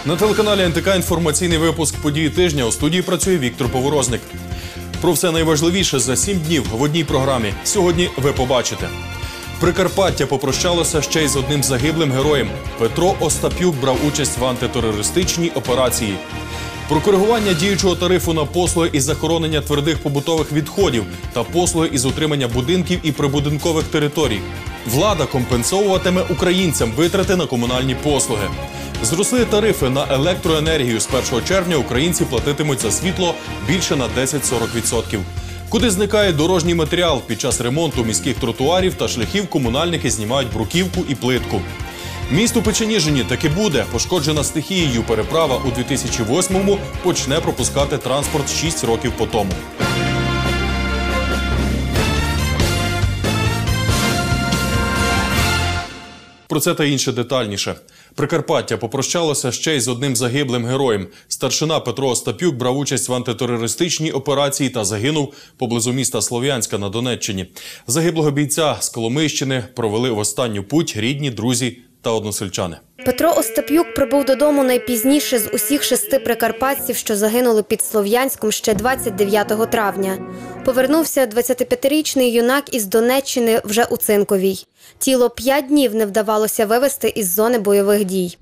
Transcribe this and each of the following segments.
На телеканалі НТК інформаційний випуск «Події тижня». У студії працює Віктор Поворозник. Про все найважливіше за 7 днів в одній програмі. Сьогодні ви побачите. Прикарпаття попрощалося ще й з одним загиблим героєм. Петро Остап'юк брав участь в антитерористичній операції. Про коригування діючого тарифу на послуги із захоронення твердих побутових відходів та послуги із утримання будинків і прибудинкових територій. Влада компенсовуватиме українцям витрати на комунальні послуги. Зросли тарифи на електроенергію. З 1 червня українці платитимуть за світло більше на 10-40%. Куди зникає дорожній матеріал? Під час ремонту міських тротуарів та шляхів комунальники знімають бруківку і плитку. Міст у Печеніжині таки буде. Пошкоджена стихією переправа у 2008-му почне пропускати транспорт 6 років по тому. Про це та інше детальніше. Прикарпаття попрощалося ще й з одним загиблим героєм. Старшина Петро Остап'юк брав участь в антитерористичній операції та загинув поблизу міста Слов'янська на Донеччині. Загиблого бійця з Коломийщини провели в останню путь рідні, друзі та односельчани. Петро Остап'юк прибув додому найпізніше з усіх 6 прикарпатців, що загинули під Слов'янськом ще 29 травня. Повернувся 25-річний юнак із Донеччини вже у Цинковій. Тіло 5 днів не вдавалося вивезти із зони бойових дій.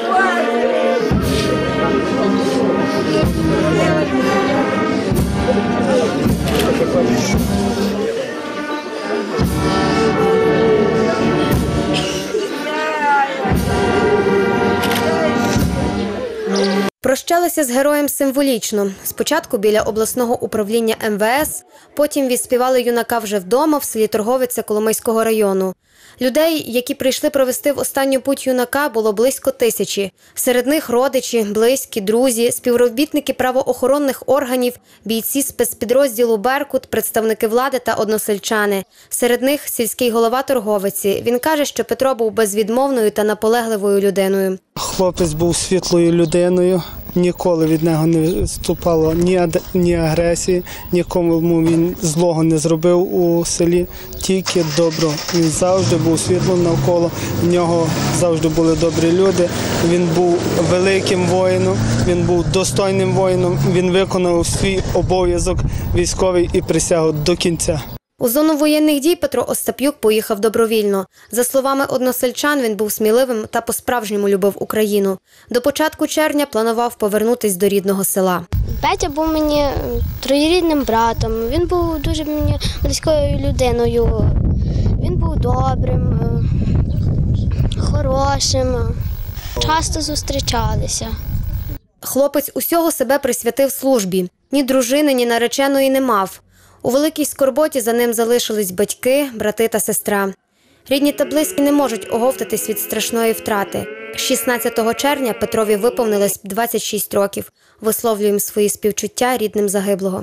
Прощалися з героєм символічно. Спочатку біля обласного управління МВС, потім відспівали юнака вже вдома в селі Торговиця Коломийського району. Людей, які прийшли провести в останню путь юнака, було близько 1000. Серед них родичі, близькі, друзі, співробітники правоохоронних органів, бійці спецпідрозділу «Беркут», представники влади та односельчани. Серед них сільський голова Торговиці. Він каже, що Петро був безвідмовною та наполегливою людиною. Хлопець був світлою людиною, ніколи від нього не вступало ні агресії, нікому він злого не зробив у селі, тільки добро. Він завжди був світлом навколо, в нього завжди були добрі люди. Він був великим воїном, він був достойним воїном, він виконав свій обов'язок військовий і присягу до кінця. У зону воєнних дій Петро Остап'юк поїхав добровільно. За словами односельчан, він був сміливим та по-справжньому любив Україну. До початку червня планував повернутись до рідного села. Петя був мені троюрідним братом, він був дуже мені близькою людиною. Він був добрим, хорошим, часто зустрічалися. Хлопець усього себе присвятив службі. Ні дружини, ні нареченої не мав. У великій скорботі за ним залишились батьки, брати та сестра. Рідні та близькі не можуть оговтатись від страшної втрати. 16 червня Петрові виповнилось 26 років. Висловлюємо свої співчуття рідним загиблого.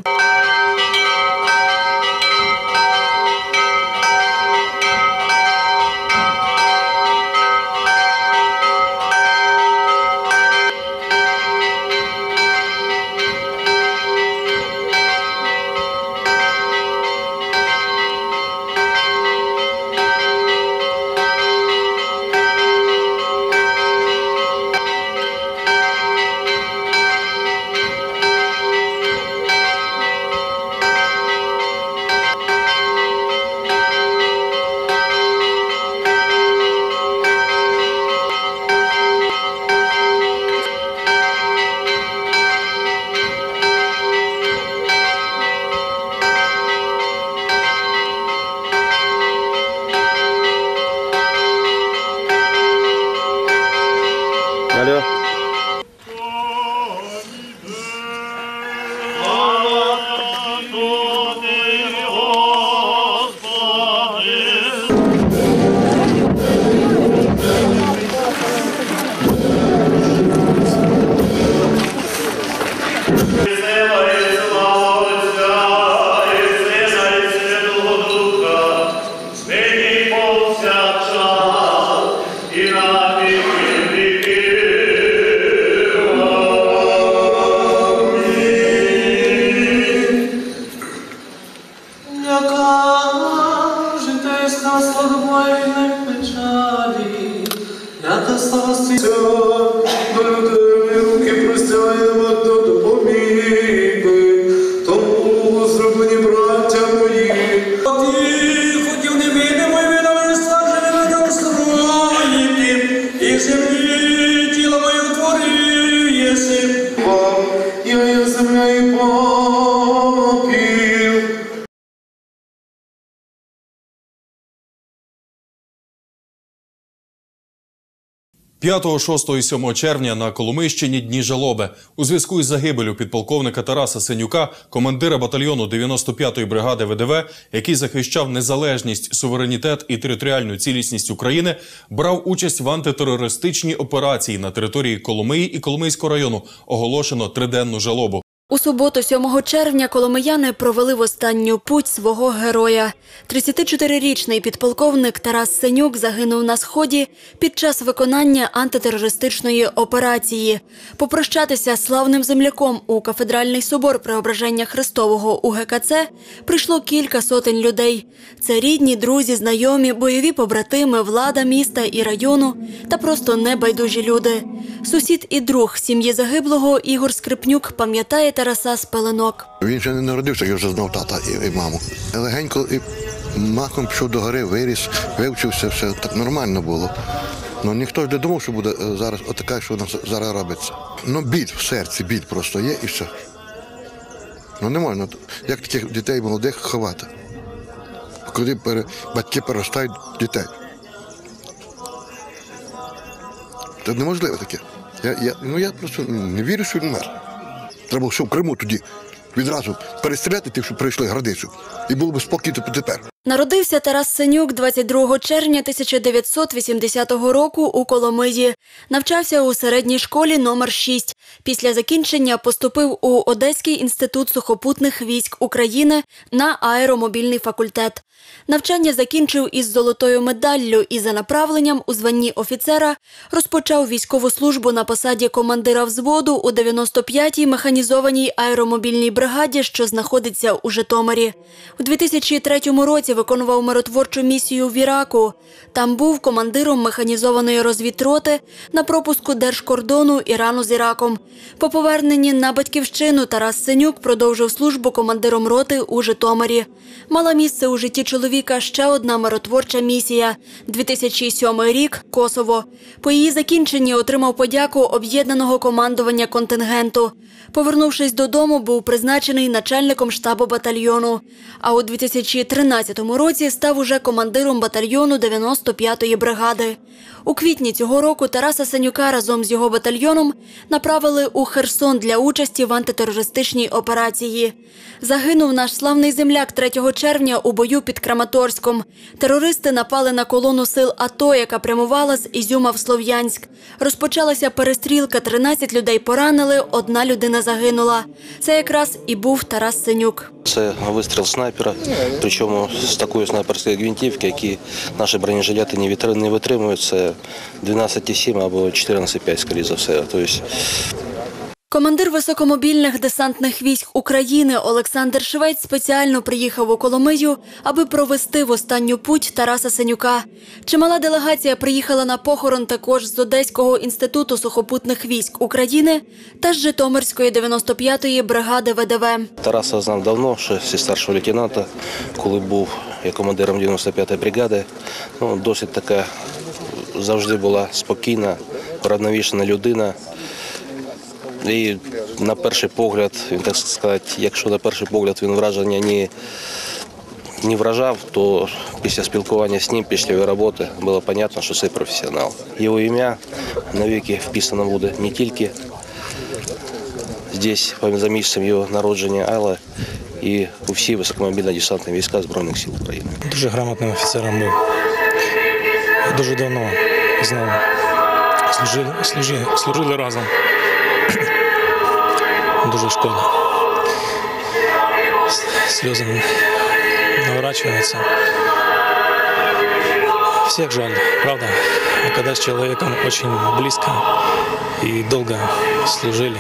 5, 6 і 7 червня на Коломийщині дні жалоби. У зв'язку із загибеллю підполковника Тараса Сенюка, командира батальйону 95-ї бригади ВДВ, який захищав незалежність, суверенітет і територіальну цілісність України, брав участь в антитерористичній операції на території Коломиї і Коломийського району. Оголошено 3-денну жалобу. У суботу, 7 червня, коломияни провели в останню путь свого героя. 34-річний підполковник Тарас Сенюк загинув на Сході під час виконання антитерористичної операції. Попрощатися з славним земляком у Кафедральний собор Преображення Христового УГКЦ прийшло кілька сотень людей. Це рідні, друзі, знайомі, бойові побратими, влада міста і району та просто небайдужі люди. Сусід і друг сім'ї загиблого Ігор Скрипнюк пам'ятає Тараса з пеленок. Він ще не народився, я вже знав тата і маму. Легенько і махом пішов до гори, виріс, вивчився, все так нормально було. Ну ніхто ж не думав, що буде зараз отака, що у нас зараз робиться. Ну біль в серці, біль просто є і все. Ну не можна, як таких дітей молодих ховати, коли батьки переростають дітей. Це неможливо таке. Я просто не вірю, що він мер. Треба, що в Криму тоді відразу перестріляти тих, що прийшли границю. І було б спокійно тепер. Народився Тарас Сенюк 22 червня 1980 року у Коломиї. Навчався у середній школі номер 6. Після закінчення поступив у Одеський інститут сухопутних військ України на аеромобільний факультет. Навчання закінчив із золотою медаллю і за направленням у званні офіцера розпочав військову службу на посаді командира взводу у 95-й механізованій аеромобільній бригаді, що знаходиться у Житомирі. У 2003 році виконував миротворчу місію в Іраку. Там був командиром механізованої розвідроти на пропуску держкордону Ірану з Іраком. По поверненні на батьківщину Тарас Сенюк продовжив службу командиром роти у Житомирі. Мала місце у житті чоловіка ще одна миротворча місія – 2007 рік – Косово. По її закінченні отримав подяку об'єднаного командування контингенту. Повернувшись додому, був призначений начальником штабу батальйону. А у 2013 році став уже командиром батальйону 95-ї бригади. У квітні цього року Тараса Сенюка разом з його батальйоном направили у Херсон для участі в антитерористичній операції. Загинув наш славний земляк 3 червня у бою під Краматорськом. Терористи напали на колону сил АТО, яка прямувала з Ізюма в Слов'янськ. Розпочалася перестрілка, 13 людей поранили, 1 людина загинула. Це якраз і був Тарас Сенюк. Це вистріл снайпера, причому з такої снайперської гвинтівки, які наші бронежилети не витримують. Це 12,7 або 14,5, скоріше за все. Командир високомобільних десантних військ України Олександр Швець спеціально приїхав у Коломию, аби провести в останню путь Тараса Сенюка. Чимала делегація приїхала на похорон також з Одеського інституту сухопутних військ України та з Житомирської 95-ї бригади ВДВ. Тараса знав давно, ще зі старшого лейтенанта, коли був командиром 95-ї бригади. Досить така завжди була спокійна, врівноважена людина. І на перший погляд, так сказати, якщо на перший погляд він враження не вражав, то після спілкування з ним, після його роботи, було зрозуміло, що це професіонал. Його ім'я навіки вписано буде не тільки тут, за місцем його народження, але і у всі високомобільно-десантні війська Збройних сил України. Дуже грамотним офіцером був. Дуже давно знав. Служили разом. Дуже шкода. Слезы наворачиваются. Всех жаль, правда. А когда с человеком очень близко и долго служили,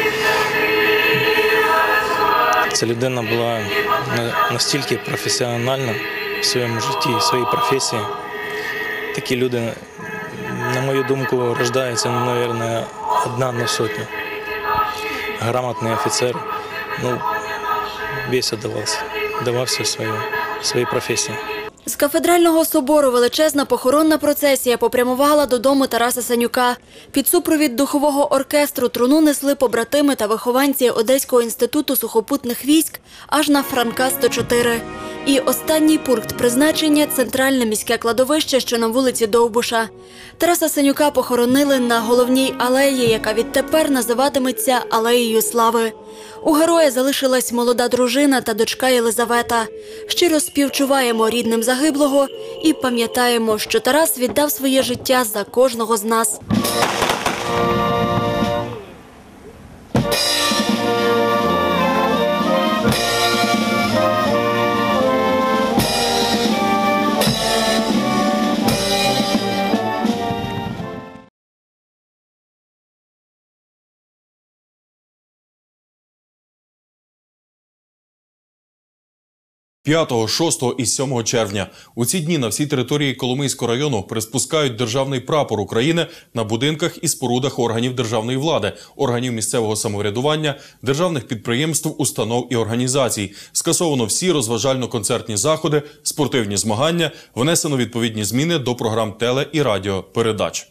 ця людина була настільки професіональна в своєму житті, в своїй професії. Такі люди, на мою думку, рождаються, мабуть, 1 на сотню. Грамотний офіцер, весь давався своїй професії. З Кафедрального собору величезна похоронна процесія попрямувала додому Тараса Сенюка. Під супровід духового оркестру труну несли побратими та вихованці Одеського інституту сухопутних військ аж на Франка 104. І останній пункт призначення – центральне міське кладовище, що на вулиці Довбуша. Тараса Сенюка похоронили на головній алеї, яка відтепер називатиметься Алеєю Слави. У героя залишилась молода дружина та дочка Єлизавета. Щиро співчуваємо рідним загиблого і пам'ятаємо, що Тарас віддав своє життя за кожного з нас. П'ятого, 6 і 7 червня. У ці дні на всій території Коломийського району приспускають державний прапор України на будинках і спорудах органів державної влади, органів місцевого самоврядування, державних підприємств, установ і організацій. Скасовано всі розважально-концертні заходи, спортивні змагання, внесено відповідні зміни до програм теле- і радіопередач.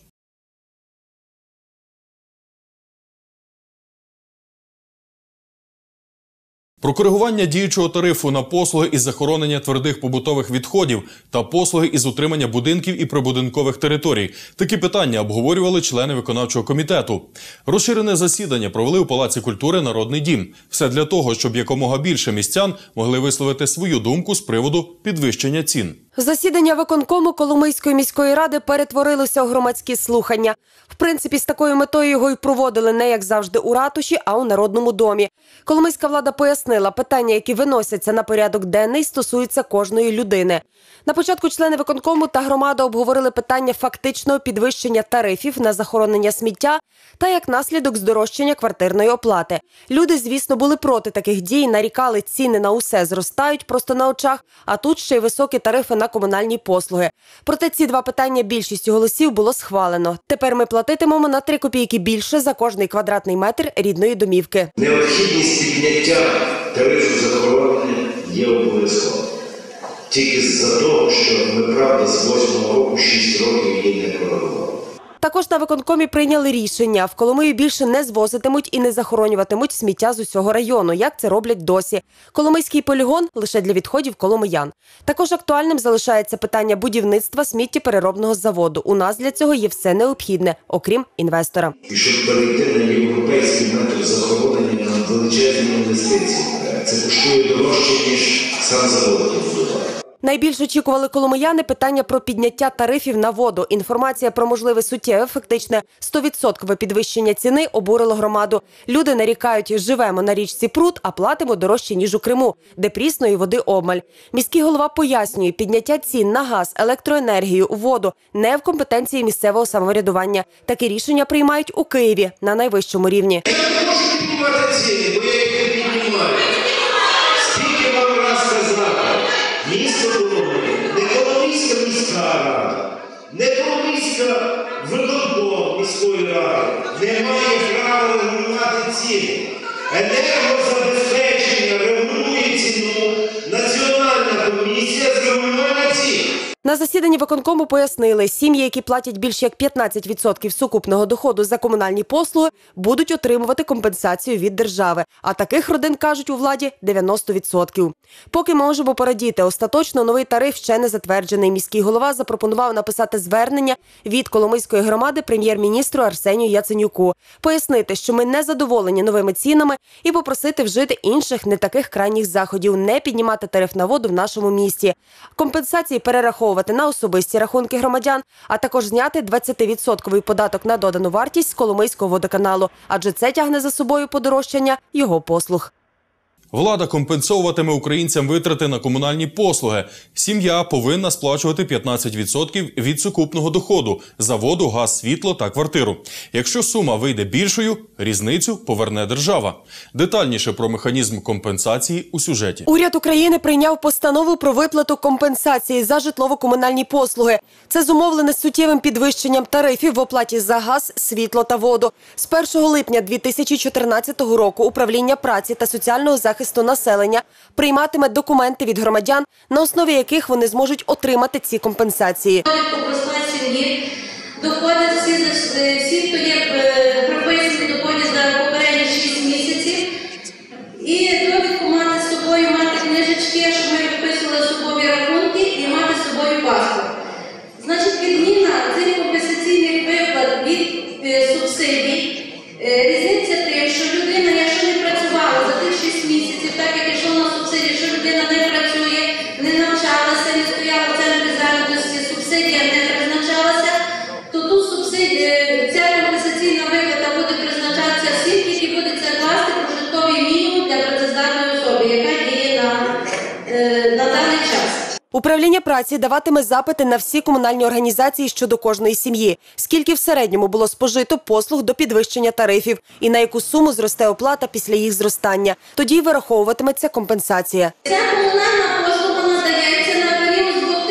Про коригування діючого тарифу на послуги із захоронення твердих побутових відходів та послуги із утримання будинків і прибудинкових територій. Такі питання обговорювали члени виконавчого комітету. Розширене засідання провели у Палаці культури «Народний дім». Все для того, щоб якомога більше містян могли висловити свою думку з приводу підвищення цін. Засідання виконкому Коломийської міської ради перетворилося у громадські слухання. В принципі, з такою метою його й проводили не, як завжди, у ратуші, а у Народному домі. Коломийська влада пояснила, питання, які виносяться на порядок денний, стосуються кожної людини. На початку члени виконкому та громада обговорили питання фактичного підвищення тарифів на захоронення сміття та як наслідок здорожчання квартирної оплати. Люди, звісно, були проти таких дій, нарікали, ціни на усе зростають просто на очах, а тут ще й високі тарифи на комунальні послуги. Проте ці два питання більшістю голосів було схвалено. Тепер ми платитимемо на 3 копійки більше за кожний квадратний метр рідної домівки. Необхідність підняття тарифу захоронення є обов'язково. Тільки з-за того, що ми, правда, з 8-го року 6 років її не коригували. Також на виконкомі прийняли рішення. В Коломию більше не звозитимуть і не захоронюватимуть сміття з усього району, як це роблять досі. Коломийський полігон – лише для відходів коломиян. Також актуальним залишається питання будівництва сміттєпереробного заводу. У нас для цього є все необхідне, окрім інвестора. І щоб перейти на європейський метод захоронення, нам величезні інвестиції. Це коштує дорожче, ніж сам завод побудувати. Найбільш очікували коломияни питання про підняття тарифів на воду. Інформація про можливе суттєве, фактичне 100% підвищення ціни обурило громаду. Люди нарікають, живемо на річці Прут, а платимо дорожче, ніж у Криму, де прісної води обмаль. Міський голова пояснює, підняття цін на газ, електроенергію, воду не в компетенції місцевого самоврядування. Такі рішення приймають у Києві на найвищому рівні. Я не можу піднімати ціни, бо я їх не піднімаю. Скільки вам раз сказати? Місто Коломия, не Коломийська міська рада, не Коломийська виконком міської ради не має права регулювати ціни. Енергозабезпечення регулює ціну, Національна комісія з регулювання цін. На засіданні виконкому пояснили, сім'ї, які платять більше як 15% сукупного доходу за комунальні послуги, будуть отримувати компенсацію від держави. А таких родин, кажуть у владі, 90%. Поки можемо порадіти, остаточно новий тариф ще не затверджений. Міський голова запропонував написати звернення від Коломийської громади прем'єр-міністру Арсенію Яценюку. Пояснити, що ми не задоволені новими цінами і попросити вжити інших не таких крайніх заходів, не піднімати тариф на воду в нашому місті. Компенсації перераховувати на особисті рахунки громадян, а також зняти 20% податок на додану вартість з Коломийського водоканалу, адже це тягне за собою подорожчання його послуг. Влада компенсовуватиме українцям витрати на комунальні послуги. Сім'я повинна сплачувати 15% від сукупного доходу за воду, газ, світло та квартиру. Якщо сума вийде більшою, різницю поверне держава. Детальніше про механізм компенсації у сюжеті. Уряд України прийняв постанову про виплату компенсації за житлово-комунальні послуги. Це зумовлене суттєвим підвищенням тарифів в оплаті за газ, світло та воду. З 1 липня 2014 року Управління праці та соціального захисту населення прийматиме документи від громадян, на основі яких вони зможуть отримати ці компенсації. Обласної сім'ї доходи всі, хто є прописані доходи за попередні 6 місяців. І довідку мати з собою, мати книжечки, щоб ми виписували Управління праці даватиме запити на всі комунальні організації щодо кожної сім'ї, скільки в середньому було спожито послуг до підвищення тарифів і на яку суму зросте оплата після їх зростання. Тоді вираховуватиметься компенсація. Ця комунальна послуга надається на період з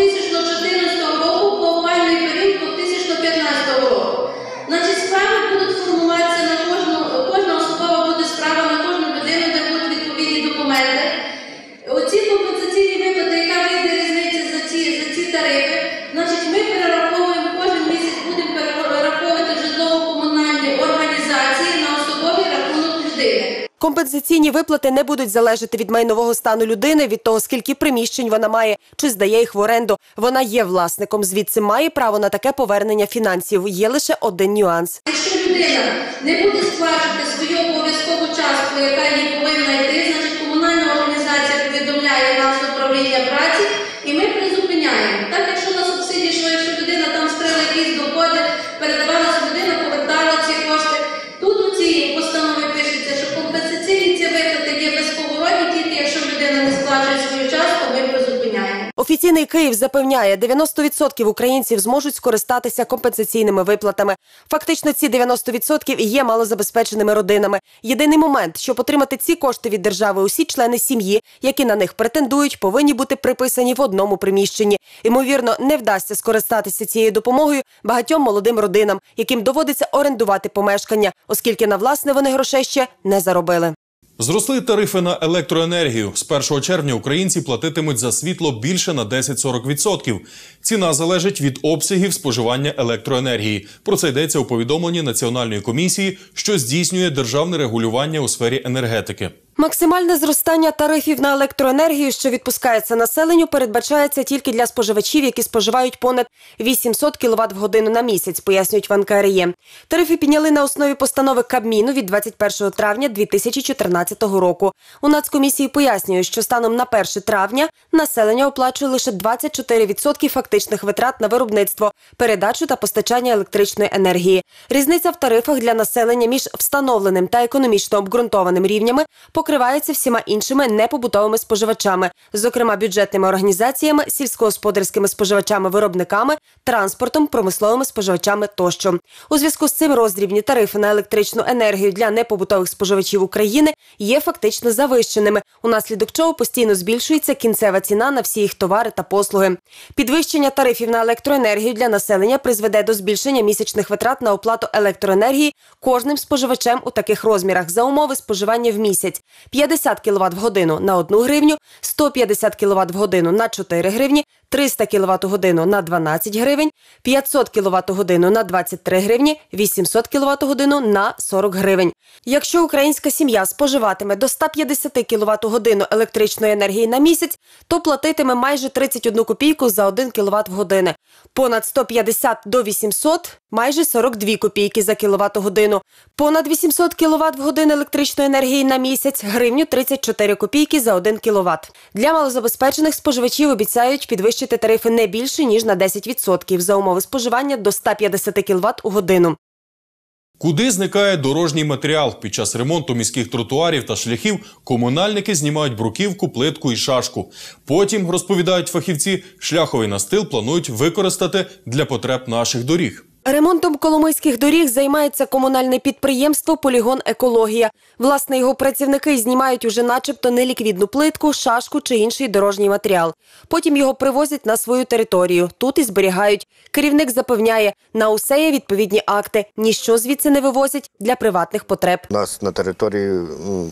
2014 року по опалювальний період 2015 року. Значить, справи будуть формуватися на кожна особова буде справа на кожну людину, де будуть відповідні документи. Оці компенсаційні виплати, яка вийде різниця за ці тарифи, значить, ми перераховуємо кожен місяць, будемо перераховувати в житлово-комунальні організації на особовий рахунок людини. Компенсаційні виплати не будуть залежати від майнового стану людини, від того, скільки приміщень вона має, чи здає їх в оренду. Вона є власником, звідси має право на таке повернення фінансів. Є лише один нюанс. Якщо людина не буде сплачувати свою обов'язкову частку, яка їй повинна йти, значить комунальна організація повідомляє нас управління праці і ми призупиняємо. Так, якщо на субсидії йшло, якщо людина там скрила якісь доходи, передавалася людина, повертала ці кошти. Тут у цій постанові пишеться, що компенсаційні ці виплати є безповоротні, тільки якщо людина не сплачує свою частку, ми призупиняємо. Офіційний Київ запевняє, 90% українців зможуть скористатися компенсаційними виплатами. Фактично, ці 90% і є малозабезпеченими родинами. Єдиний момент, щоб отримати ці кошти від держави, усі члени сім'ї, які на них претендують, повинні бути приписані в одному приміщенні. Ймовірно, не вдасться скористатися цією допомогою багатьом молодим родинам, яким доводиться орендувати помешкання, оскільки на власне вони грошей ще не заробили. Зросли тарифи на електроенергію. З 1 червня українці платитимуть за світло більше на 10-40%. Ціна залежить від обсягів споживання електроенергії. Про це йдеться у повідомленні Національної комісії, що здійснює державне регулювання у сфері енергетики. Максимальне зростання тарифів на електроенергію, що відпускається населенню, передбачається тільки для споживачів, які споживають понад 800 кВт в годину на місяць, пояснюють в НКРЕ. Тарифи підняли на основі постанови Кабміну від 21 травня 2014 року. У Нацкомісії пояснюють, що станом на 1 травня населення оплачує лише 24% фактичних витрат на виробництво, передачу та постачання електричної енергії. Різниця в тарифах для населення між встановленим та економічно обґрунтованим рівнями покривається всіма іншими непобутовими споживачами, зокрема бюджетними організаціями, сільськогосподарськими споживачами-виробниками, транспортом, промисловими споживачами тощо. У зв'язку з цим роздрібні тарифи на електричну енергію для непобутових споживачів України є фактично завищеними, унаслідок чого постійно збільшується кінцева ціна на всі їх товари та послуги. Підвищення тарифів на електроенергію для населення призведе до збільшення місячних витрат на оплату електроенергії кожним споживачем у таких розмірах за умови споживання в місяць. 50 кВт в годину на 1 гривню, 150 кВт в годину на 4 гривні, 300 кВт в годину на 12 гривень, 500 кВт в годину на 23 гривні, 800 кВт в годину на 40 гривень. Якщо українська сім'я споживатиме до 150 кВт в годину електричної енергії на місяць, то платитиме майже 31 копійку за 1 кВт в годину. Понад 150 до 800 – майже 42 копійки за кВт в годину. Понад 800 кВт в годину електричної енергії на місяць – гривню 34 копійки за 1 кВт. Для малозабезпечених споживачів обіцяють підвищити тарифи не більше, ніж на 10% за умови споживання до 150 кВт у годину. Куди зникає дорожній матеріал? Під час ремонту міських тротуарів та шляхів комунальники знімають бруківку, плитку і шашку. Потім, розповідають фахівці, шляховий настил планують використати для потреб наших доріг. Ремонтом коломийських доріг займається комунальне підприємство «Полігон Екологія». Власне, його працівники знімають уже начебто неліквідну плитку, шашку чи інший дорожній матеріал. Потім його привозять на свою територію. Тут і зберігають. Керівник запевняє, на усе є відповідні акти. Ніщо звідси не вивозять для приватних потреб. У нас на території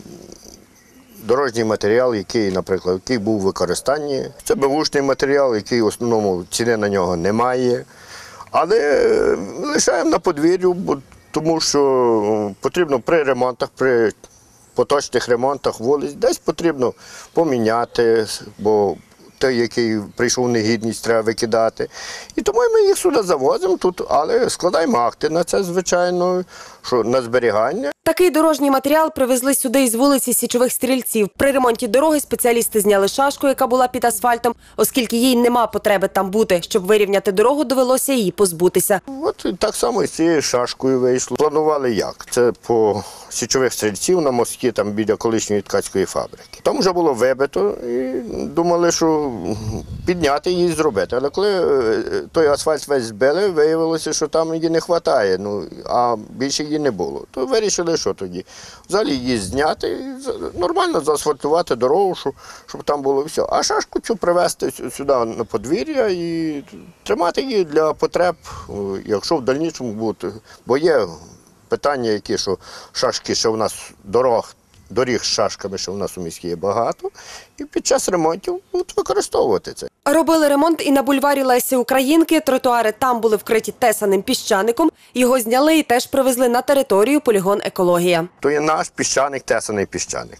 дорожній матеріал, який був в використанні. Це беушний матеріал, який в основному ціни на нього немає. Але лишаємо на подвір'ю, тому що потрібно при ремонтах, при поточних ремонтах вулиць, десь потрібно поміняти, бо той, який прийшов в негідність, треба викидати. І тому ми їх сюди завозимо тут, але складаємо акти на це, звичайно, що на зберігання. Такий дорожній матеріал привезли сюди із вулиці Січових Стрільців. При ремонті дороги спеціалісти зняли шашку, яка була під асфальтом, оскільки їй нема потреби там бути. Щоб вирівняти дорогу, довелося її позбутися. От так само і з цією шашкою вийшло. Планували як? Це по Січових Стрільців на мості, там біля колишньої ткацької фабрики. Там вже було вибито і думали, що підняти її і зробити. Але коли той асфальт весь збили, виявилося, що там її не вистачає, а більше її не було. То вирішили, що тоді? Взагалі її зняти, нормально заасфальтувати дорогу, щоб там було все. А шашку цю привезти сюди на подвір'я і тримати її для потреб, якщо в дальнішому буде. Бо є питання, які, що шашки, що в нас доріг з шашками, що в нас у місті є багато, і під час ремонтів будуть використовувати це. Робили ремонт і на бульварі Лесі Українки. Тротуари там були вкриті тесаним піщаником. Його зняли і теж привезли на територію полігон «Екологія». То є наш піщаник, тесаний піщаник.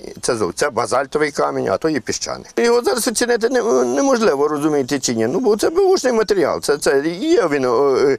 Це базальтовий камінь, а то є піщаник. Його зараз оцінити неможливо, розумієте чи ні. Бо це бушний матеріал. Є він,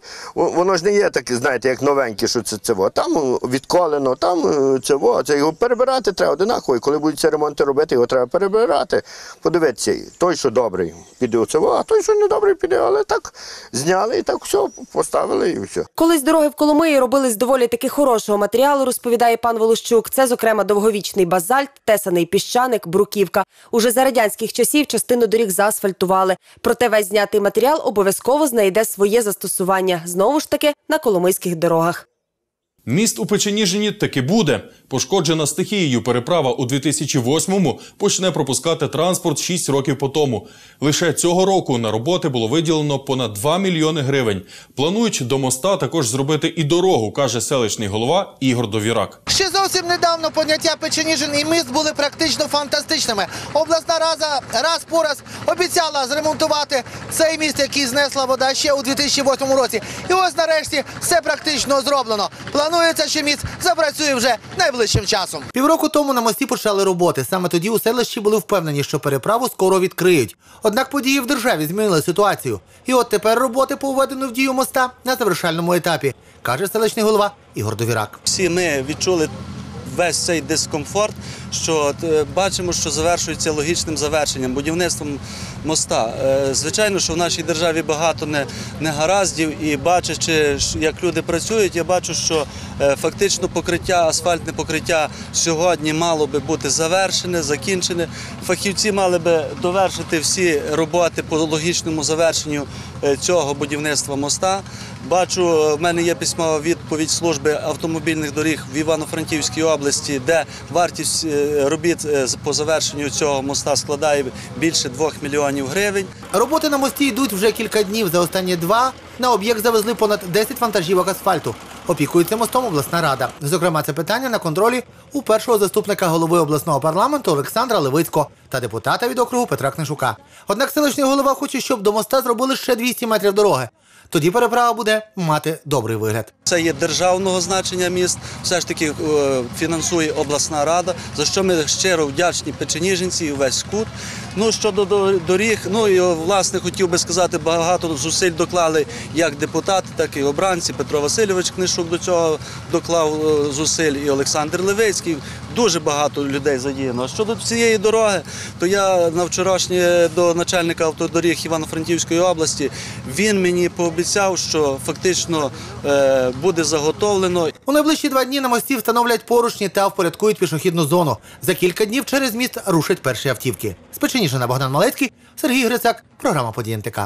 воно ж не є таке, знаєте, як новеньке, що це. Там відколено, там це його перебирати треба одинаково. І коли будуть ці ремонти робити, його треба перебирати. Подивіться, той, що добрий, піде оце, а той, що недобрий, піде. Але так зняли і так все, поставили і все. Колись дороги в Коломиї робили з доволі таки хорошого матеріалу, розповідає пан Волощук. Це, зокрема, довговічний базальт, тесаний піщаник, бруківка. Уже за радянських часів частину доріг заасфальтували. Проте весь знятий матеріал обов'язково знайде своє застосування. Знову ж таки, на коломийських дорогах. Міст у Печеніжині таки буде. Пошкоджена стихією переправа у 2008-му почне пропускати транспорт 6 років по тому. Лише цього року на роботи було виділено понад 2 мільйони гривень. Планують до моста також зробити і дорогу, каже селищний голова Ігор Довірак. Ще зовсім недавно поняття Печеніжин і міст були практично фантастичними. Обласна рада раз по раз обіцяла зремонтувати цей міст, який знесла вода ще у 2008 році. І ось нарешті все практично зроблено. Планується, що міст запрацює вже найближчим часом. Півроку тому на мості почали роботи. Саме тоді у селищі були впевнені, що переправу скоро відкриють. Однак події в державі змінили ситуацію. І от тепер роботи по введенню в дію моста на завершальному етапі, каже селищний голова Ігор Довірак. Всі ми відчули весь цей дискомфорт, що бачимо, що завершується логічним завершенням, будівництвом моста. Звичайно, що в нашій державі багато негараздів, і бачачи, як люди працюють, я бачу, що фактично покриття, асфальтне покриття сьогодні мало би бути завершене, закінчене. Фахівці мали би довершити всі роботи по логічному завершенню цього будівництва моста. Бачу, в мене є письмова відповідь служби автомобільних доріг в Івано-Франківській області, де вартість робіт по завершенню цього моста складає більше 2 мільйонів гривень. Роботи на мості йдуть вже кілька днів. За останні 2 на об'єкт завезли понад 10 вантажівок асфальту. Опікується мостом обласна рада. Зокрема, це питання на контролі у першого заступника голови обласного парламенту Олександра Левицького та депутата від округу Петра Книшука. Однак селищний голова хоче, щоб до моста зробили ще 200 метрів дороги. Тоді переправа буде мати добрий вигляд. Це є державного значення міст, все ж таки фінансує обласна рада, за що ми щиро вдячні печеніжинці і весь КУТ. Щодо доріг, і власне хотів би сказати, багато зусиль доклали як депутати, так і обранці. Петро Васильович Книшук до цього доклав зусиль, і Олександр Левицький. Дуже багато людей задіяно. А щодо цієї дороги, то я на вчорашнє до начальника автодоріг Івано-Франківської області, він мені пообіцяв, що фактично буде заготовлено. У найближчі 2 дні на мості встановлять поручні та впорядкують пішохідну зону. За кілька днів через міст рушать перші автівки. З Печеніжина Богдан Малецький, Сергій Грицак, програма «Події НТК».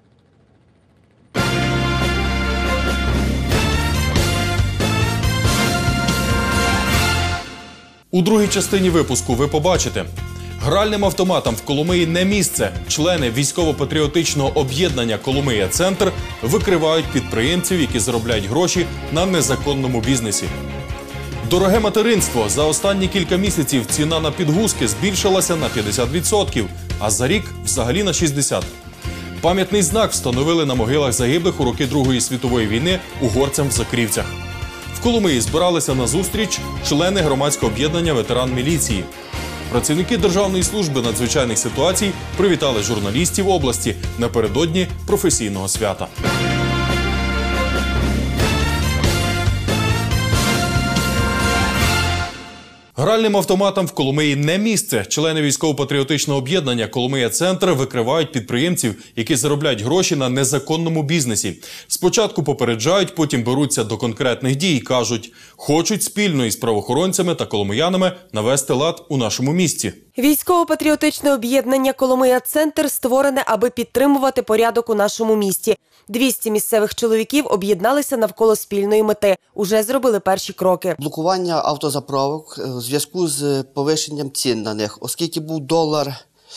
У другій частині випуску ви побачите. Гральним автоматам в Коломиї не місце. Члени військово-патріотичного об'єднання «Коломия-Центр» викривають підприємців, які заробляють гроші на незаконному бізнесі. Дороге материнство. За останні кілька місяців ціна на підгузки збільшилася на 50%, а за рік взагалі на 60%. Пам'ятний знак встановили на могилах загиблих у роки Другої світової війни угорцям в Закрівцях. В Коломиї збиралися на зустріч члени громадського об'єднання «Ветеран міліції». Працівники Державної служби надзвичайних ситуацій привітали журналістів області напередодні професійного свята. Гральним автоматам в Коломиї не місце. Члени військово-патріотичного об'єднання «Коломия-Центр» викривають підприємців, які заробляють гроші на незаконному бізнесі. Спочатку попереджають, потім беруться до конкретних дій. Кажуть, хочуть спільно із правоохоронцями та коломиянами навести лад у нашому місті. Військово-патріотичне об'єднання «Коломия-Центр» створене, аби підтримувати порядок у нашому місті. 200 місцевих чоловіків об'єдналися навколо спільної мети. Уже зробили перші кроки. Блокування автозаправок у зв'язку з повищенням цін на них. Оскільки був долар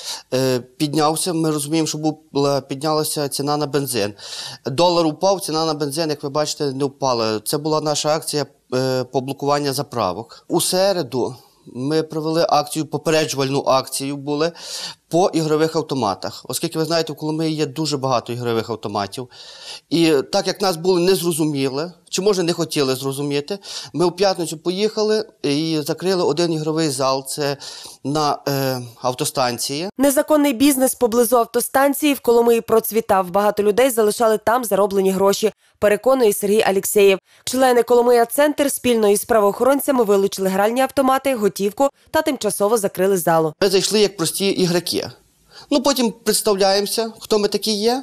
піднявся, ми розуміємо, що піднялася ціна на бензин. Долар упав, ціна на бензин, як ви бачите, не впала. Це була наша акція по блокуванню заправок. У середу ми провели акцію, попереджувальну акцію були по ігрових автоматах. Оскільки, ви знаєте, в Коломиї є дуже багато ігрових автоматів. І так як нас були не зрозуміли, чи може не хотіли зрозуміти, ми у п'ятницю поїхали і закрили один ігровий зал, це на автостанції. Незаконний бізнес поблизу автостанції в Коломиї процвітав. Багато людей залишали там зароблені гроші, переконує Сергій Алєксєєв. Члени «Коломия-Центр» спільно із правоохоронцями вилучили гральні автомати, готівку та тимчасово закрили залу. Ми зайшли як прості ігроки. Потім представляємося, хто ми такі є,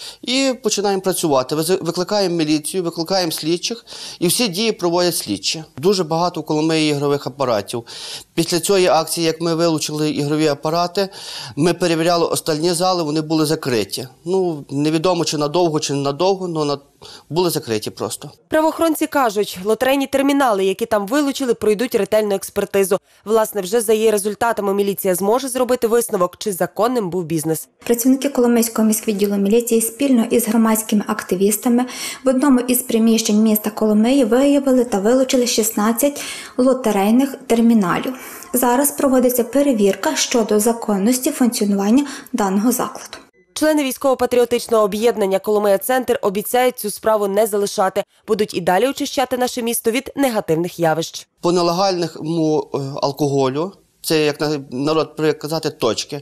і починаємо працювати. Викликаємо міліцію, викликаємо слідчих, і всі дії проводять слідчі. Дуже багато в Коломиї ігрових апаратів. Після цієї акції, як ми вилучили ігрові апарати, ми перевіряли остальні зали, вони були закриті. Невідомо, чи надовго, чи ненадовго, але були закриті просто. Правоохоронці кажуть, лотерейні термінали, які там вилучили, пройдуть ретельну експертизу. Власне, вже за її результатами міліція зможе зробити висновок, чи законним був бізнес. Працівники Коломийського міськвідділу міліції спільно із громадськими активістами в одному із приміщень міста Коломиї виявили та вилучили 16 лотерейних терміналів. Зараз проводиться перевірка щодо законності функціонування даного закладу. Члени військово-патріотичного об'єднання «Коломия-Центр» обіцяють цю справу не залишати. Будуть і далі очищати наше місто від негативних явищ. По нелегальному алкоголю, це, як народ привик казати, точки.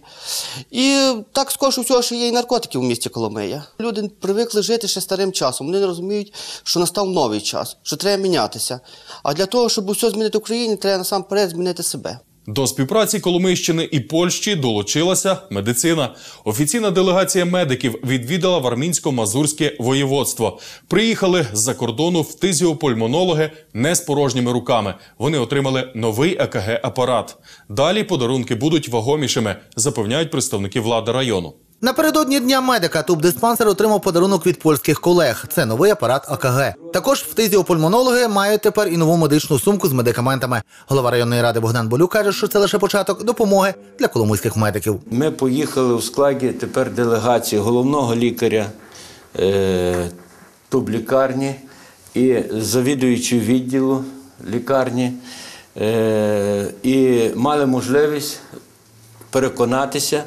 І так скоріше всього, що є і наркотики в місті Коломия. Люди привикли жити ще старим часом. Вони не розуміють, що настав новий час, що треба мінятися. А для того, щоб все змінити в Україні, треба насамперед змінити себе. До співпраці Коломийщини і Польщі долучилася медицина. Офіційна делегація медиків відвідала Вармінсько-Мазурське воєводство. Приїхали з-за кордону фтизіопульмонологи не з порожніми руками. Вони отримали новий ЕКГ-апарат. Далі подарунки будуть вагомішими, запевняють представники влади району. Напередодні Дня медика тубдиспансер отримав подарунок від польських колег. Це новий апарат АКГ. Також фтизіопульмонологи мають тепер і нову медичну сумку з медикаментами. Голова районної ради Богдан Болюк каже, що це лише початок допомоги для коломийських медиків. Ми поїхали у складі тепер делегації головного лікаря тублікарні і завідуючого відділу лікарні. І мали можливість переконатися,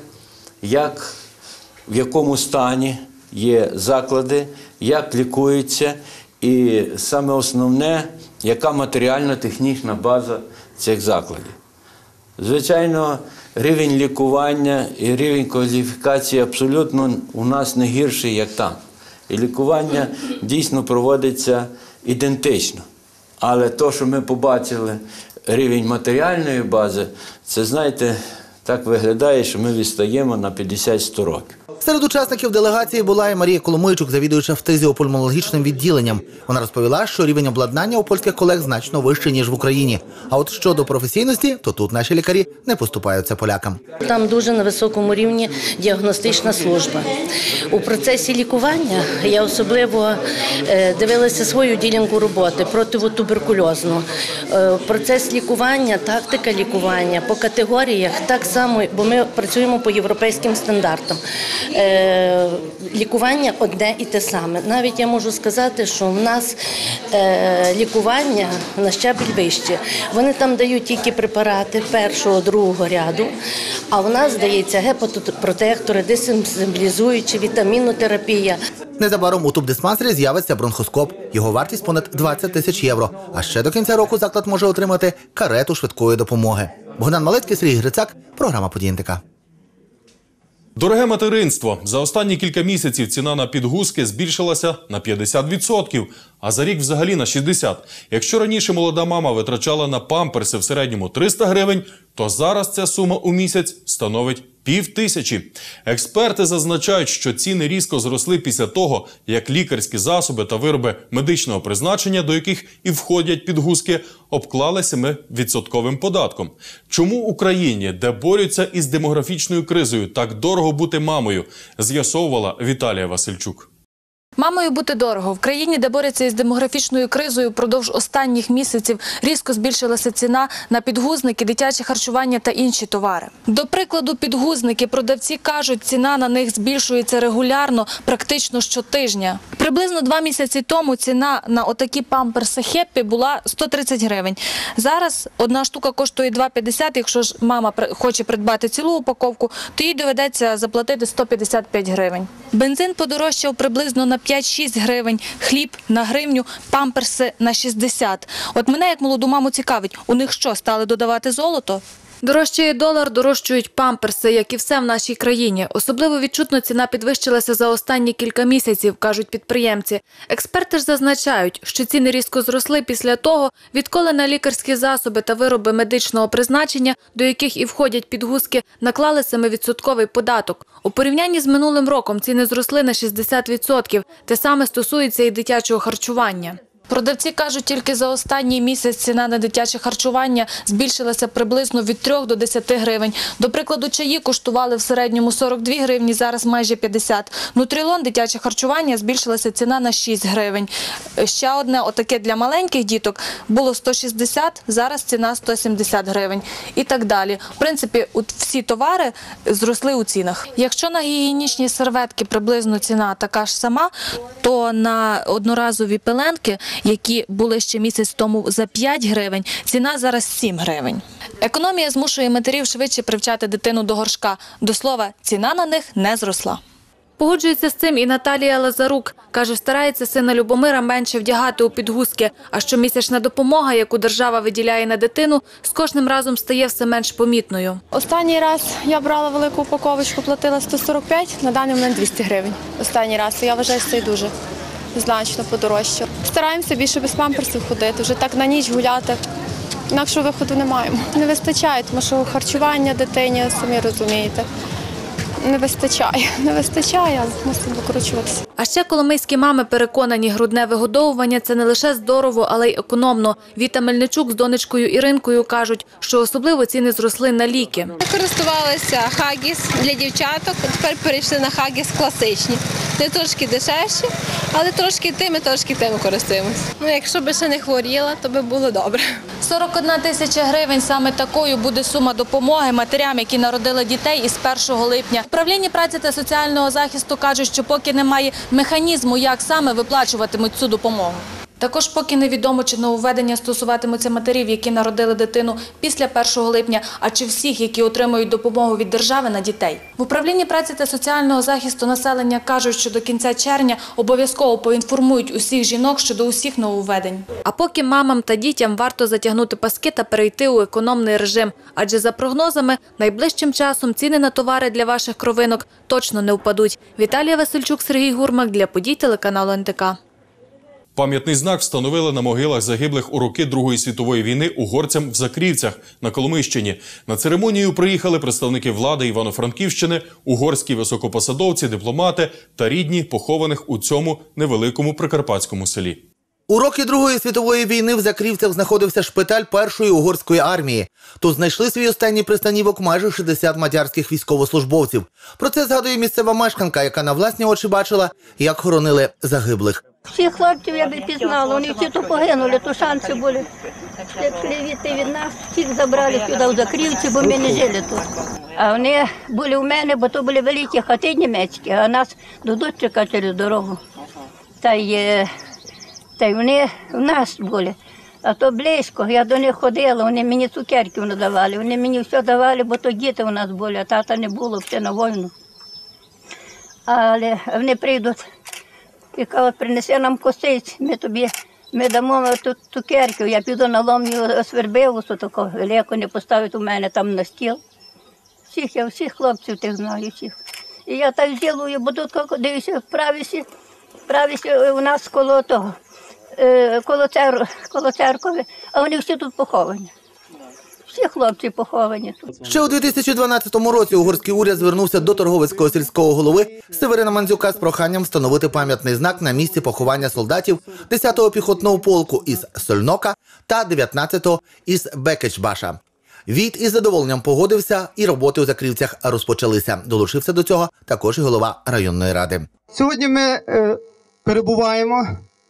в якому стані є заклади, як лікуються і саме основне, яка матеріально-технічна база цих закладів. Звичайно, рівень лікування і рівень кваліфікації абсолютно у нас не гірший, як там. І лікування дійсно проводиться ідентично. Але те, що ми побачили, рівень матеріальної бази, це, знаєте, так виглядає, що ми відстаємо на 50-100 років. Серед учасників делегації була і Марія Коломийчук, завідуюча фтизіопульмонологічним відділенням. Вона розповіла, що рівень обладнання у польських колег значно вищий, ніж в Україні. А от щодо професійності, то тут наші лікарі не поступаються полякам. Там дуже на високому рівні діагностична служба. У процесі лікування я особливо дивилася свою ділянку роботи противотуберкульозну. Процес лікування, тактика лікування по категоріях так само, бо ми працюємо по європейським стандартам. Лікування одне і те саме. Навіть я можу сказати, що в нас лікування на щабель вище. Вони там дають тільки препарати першого, другого ряду, а в нас дається гепатопротектори, десенсибілізуючі, вітамінотерапія. Незабаром у тубдиспансері з'явиться бронхоскоп. Його вартість понад 20 тисяч євро. А ще до кінця року заклад може отримати карету швидкої допомоги. Богдан Малецький, Сергій Грицак, програма «Події НТК». Дороге материнство. За останні кілька місяців ціна на підгузки збільшилася на 50%, а за рік взагалі на 60%. Якщо раніше молода мама витрачала на памперси в середньому 300 гривень, то зараз ця сума у місяць становить 5000. Експерти зазначають, що ціни різко зросли після того, як лікарські засоби та вироби медичного призначення, до яких і входять підгузки, обклали 7% податком. Чому Україні, де борються із демографічною кризою, так дорого бути мамою, з'ясовувала Віталія Васильчук. Мамою бути дорого. В країні, де борються із демографічною кризою, впродовж останніх місяців різко збільшилася ціна на підгузники, дитяче харчування та інші товари. До прикладу, підгузники. Продавці кажуть, ціна на них збільшується регулярно, практично щотижня. Приблизно 2 місяці тому ціна на отакі памперси Хеппі була 130 гривень. Зараз одна штука коштує 2,50. Якщо ж мама хоче придбати цілу упаковку, то їй доведеться заплатити 155 гривень. Бензин подорожчав приблизно на 5-6 гривень, хліб на гривню, памперси на 60. От мене, як молоду маму, цікавить, у них що, стали додавати золото? Дорожчає долар, дорожчають памперси, як і все в нашій країні. Особливо відчутно ціна підвищилася за останні кілька місяців, кажуть підприємці. Експерти ж зазначають, що ціни різко зросли після того, відколи на лікарські засоби та вироби медичного призначення, до яких і входять підгузки, наклали 7% податок. У порівнянні з минулим роком ціни зросли на 60%. Те саме стосується і дитячого харчування. Продавці кажуть, тільки за останній місяць ціна на дитяче харчування збільшилася приблизно від 3 до 10 гривень. До прикладу, чаї коштували в середньому 42 гривні, зараз майже 50. Нутрілон, дитяче харчування, збільшилася ціна на 6 гривень. Ще одне, отаке для маленьких діток, було 160, зараз ціна 170 гривень. І так далі. В принципі, всі товари зросли у цінах. Якщо на гігієнічні серветки приблизно ціна така ж сама, то на одноразові пеленки, які були ще місяць тому за 5 гривень, ціна зараз 7 гривень. Економія змушує матерів швидше привчати дитину до горшка. До слова, ціна на них не зросла. Погоджується з цим і Наталія Лазарук. Каже, старається сина Любомира менше вдягати у підгузки, а щомісячна допомога, яку держава виділяє на дитину, з кожним разом стає все менш помітною. Останній раз я брала велику упаковочку, платила 145, на даний момент 200 гривень. Останній раз, я вважаю, що це дуже значно подорожчало. Стараємося більше без памперсів ходити, вже так на ніч гуляти. Інакшого виходу не маємо. Не вистачає, тому що харчування дитині, самі розумієте. Не вистачає, але мусимо викручуватися. А ще коломийські мами переконані, грудне вигодовування – це не лише здорово, але й економно. Віта Мельничук з донечкою Іринкою кажуть, що особливо ціни зросли на ліки. Ми користувалися Хаггіс для дівчаток, тепер перейшли на Хаггіс класичні. Не трошки дешевші, але трошки тими користуємося. Якщо б ще не хворіла, то би було добре. 41 тисяча гривень – саме такою буде сума допомоги матерям, які народили дітей із 1 липня. В управлінні праці та соціального захисту кажуть, що поки немає механізму, як саме виплачуватимуть цю допомогу. Також поки невідомо, чи нововведення стосуватимуться матерів, які народили дитину після 1 липня, а чи всіх, які отримують допомогу від держави на дітей. В управлінні праці та соціального захисту населення кажуть, що до кінця червня обов'язково поінформують усіх жінок щодо усіх нововведень. А поки мамам та дітям варто затягнути паски та перейти у економний режим, адже за прогнозами найближчим часом ціни на товари для ваших кровинок точно не впадуть. Віталія Васильчук, Сергій Гурмак для подій телеканалу НТК. Пам'ятний знак встановили на могилах загиблих у роки Другої світової війни угорцям в Закрівцях на Коломийщині. На церемонію приїхали представники влади Івано-Франківщини, угорські високопосадовці, дипломати та рідні похованих у цьому невеликому прикарпатському селі. У роки Другої світової війни в Закрівцях знаходився шпиталь Першої угорської армії. Тут знайшли свій останній пристанівок майже 60 мадярських військовослужбовців. Про це згадує місцева мешканка, яка на власні очі бачила, як хоронили загиблих. Всіх хлопців я би пізнала, вони всі тут погинули, то шанси були. Якщо від нас, всіх забрали сюди в Закрівці, бо ми не жили тут. А вони були у мене, бо то були великі хати німецькі, а нас дадуть чекати через дорогу. Та й вони в нас були. А то близько, я до них ходила, вони мені цукерки надавали, вони мені все давали, бо то діти у нас були, а тата не було, все на війну. Але вони прийдуть і кажуть, принеси нам косиць, ми дамо тут цукерки, я піду на ломню свербивусу, таку велику не поставить у мене там на стіл. Я всіх хлопців тих знаю, всіх. І я так зілую, бо тут, дивіться, правісі у нас коло того, коло церкви, а вони всі тут поховані. Всі хлопці поховані тут. Ще у 2012 році угорський уряд звернувся до торговицького сільського голови Северина Мандзюка з проханням встановити пам'ятний знак на місці поховання солдатів 10-го піхотного полку із Сольнока та 19-го із Бекечбаша. Війт із задоволенням погодився, і роботи у Закрівцях розпочалися. Долучився до цього також і голова районної ради. Сьогодні ми перебуваємо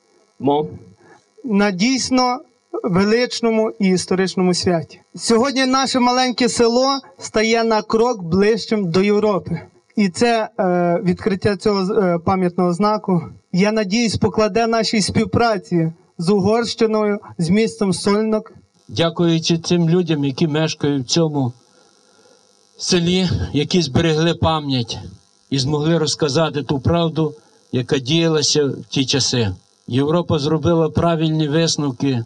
на дійсно величному і історичному святі. Сьогодні наше маленьке село стає на крок ближчим до Європи. І це відкриття цього пам'ятного знаку, я надіюсь, покладе нашій співпраці з Угорщиною, з містом Сольнок. Дякуючи цим людям, які мешкають в цьому селі, які зберегли пам'ять і змогли розказати ту правду, яка діялася в ті часи. Європа зробила правильні висновки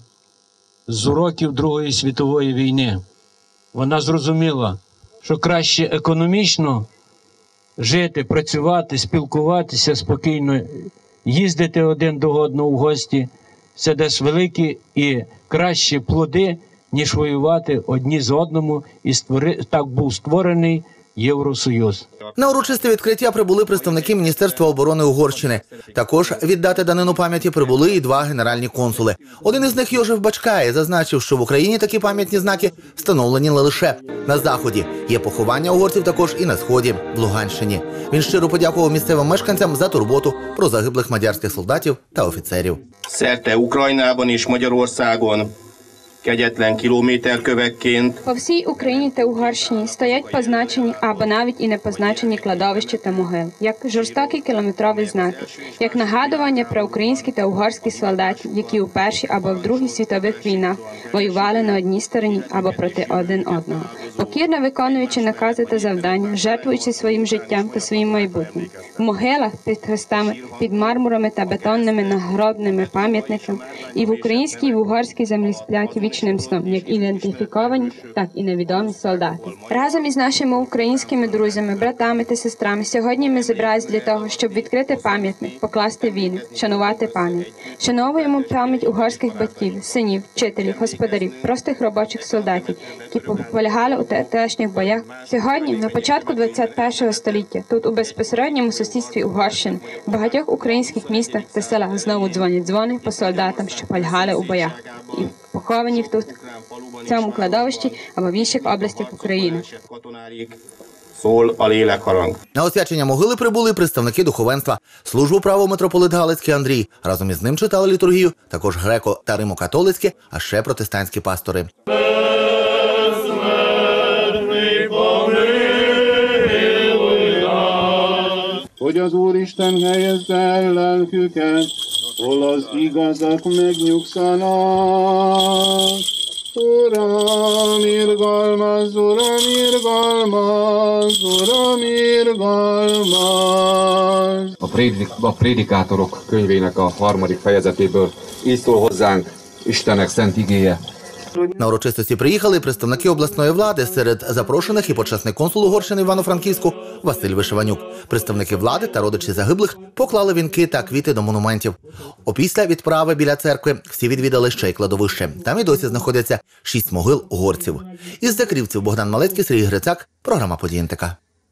з уроків Другої світової війни. Вона зрозуміла, що краще економічно жити, працювати, спілкуватися спокійно, їздити один до одного в гості. Це дасть великі і кращі плоди, ніж воювати одні з одному. І так був створений Євросоюз. На урочисте відкриття прибули представники Міністерства оборони Угорщини. Також віддати данину пам'яті прибули і два генеральні консули. Один із них, Йожеф Бачкає, зазначив, що в Україні такі пам'ятні знаки встановлені не лише на Заході. Є поховання угорців також і на Сході, в Луганщині. Він щиро подякував місцевим мешканцям за турботу про загиблих мадярських солдатів та офіцерів. Szerte Ukrajnában és Magyarországon kegyetlen kilométerkövekként. По всій Україні та Угорщині стоять позначені або навіть і не позначені кладовища та могили, як жорстокі кілометрові знаки, як нагадування про українські та угорські солдатів, які у Першій або в Другій світових війнах воювали на одній стороні або проти один одного, покірно виконуючи накази та завдання, жертвуючи своїм життям та своїм майбутнім. В могилах під хрестами, під мармурами та бетонними нагробними пам'ятниками і в українській і в угорській землі сплять вічним сном, як ідентифіковані, так і невідомі солдати. Разом із нашими українськими друзями, братами та сестрами сьогодні ми зібрались для того, щоб відкрити пам'ятник, покласти віник, шанувати пам'ять. Шановуємо пам'ять угорських батьків, синів, вчителів, господарів, простих робочих солдатів, які полягали у теперішніх боях. Сьогодні, на початку 21 століття, тут у безпосередньому сусідстві Угорщини, в багатьох українських містах та селах знову дзвонять дзвони по солдатам, що полягали у боях. І поховані тут, в цьому кладовищі або в інших областях України. На освячення могили прибули представники духовенства. Службу правив митрополит Галицький Андрій. Разом із ним читали літургію також греко- та римо-католицькі, а ще протестантські пастори. Hogy az Úristen helyezze el lelküket, hol az igazak megnyugszanak. Uram, irgalmaz, Uram, irgalmaz, Uram, irgalmaz. A prédikátorok könyvének a 3. fejezetéből így szól hozzánk Istennek szent igéje. На урочистості приїхали представники обласної влади, серед запрошених і почесний консул Угорщини Івано-Франківську Василь Вишиванюк. Представники влади та родичі загиблих поклали вінки та квіти до монументів. Опісля відправи біля церкви всі відвідали ще й кладовище. Там і досі знаходяться 6 могил угорців. Із Закрівців Богдан Малецький, Сергій Грицак, програма «Події НТК».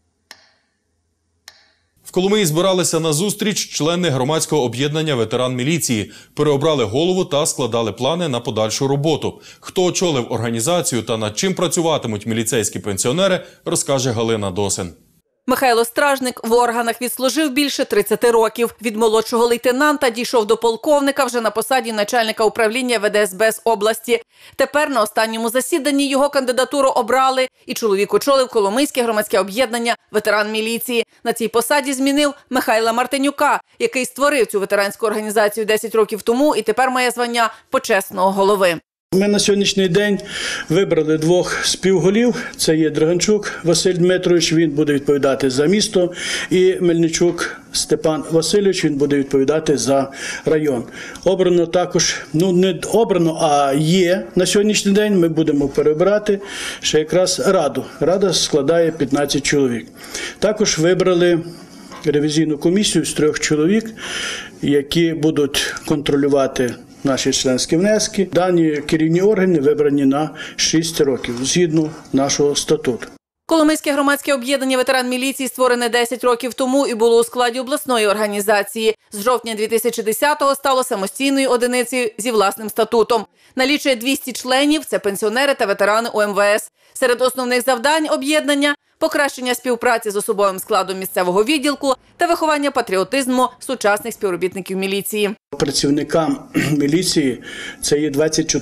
В Коломиї збиралися на зустріч члени громадського об'єднання «Ветеран міліції», переобрали голову та складали плани на подальшу роботу. Хто очолив організацію та над чим працюватимуть міліцейські пенсіонери, розкаже Галина Досин. Михайло Стражник в органах відслужив більше 30 років. Від молодшого лейтенанта дійшов до полковника вже на посаді начальника управління ВДСБ області. Тепер на останньому засіданні його кандидатуру обрали, і чоловік очолив Коломийське громадське об'єднання «Ветеран міліції». На цій посаді змінив Михайла Мартинюка, який створив цю ветеранську організацію 10 років тому і тепер має звання почесного голови. Ми на сьогоднішній день вибрали 2 співголів. Це є Драганчук Василь Дмитрович, він буде відповідати за місто, і Мельничук Степан Васильович, він буде відповідати за район. Обрано також, не обрано, а є на сьогоднішній день, ми будемо перебирати ще якраз раду. Рада складає 15 чоловік. Також вибрали ревізійну комісію з 3 чоловік, які будуть контролювати наші членські внески. Дані керівні органи вибрані на 6 років, згідно нашого статуту. Коломийське громадське об'єднання ветеран міліції створене 10 років тому і було у складі обласної організації. З жовтня 2010-го стало самостійною одиницею зі власним статутом. Налічує 200 членів – це пенсіонери та ветерани УМВС. Серед основних завдань об'єднання – покращення співпраці з особовим складом місцевого відділку та виховання патріотизму сучасних співробітників міліції. Працівникам міліції це є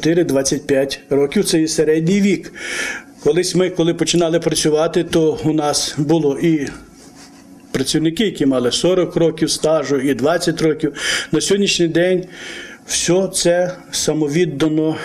24-25 років, це є середній вік. Колись ми, коли починали працювати, то у нас було і працівники, які мали 40 років стажу, і 20 років. На сьогоднішній день все це самовіддано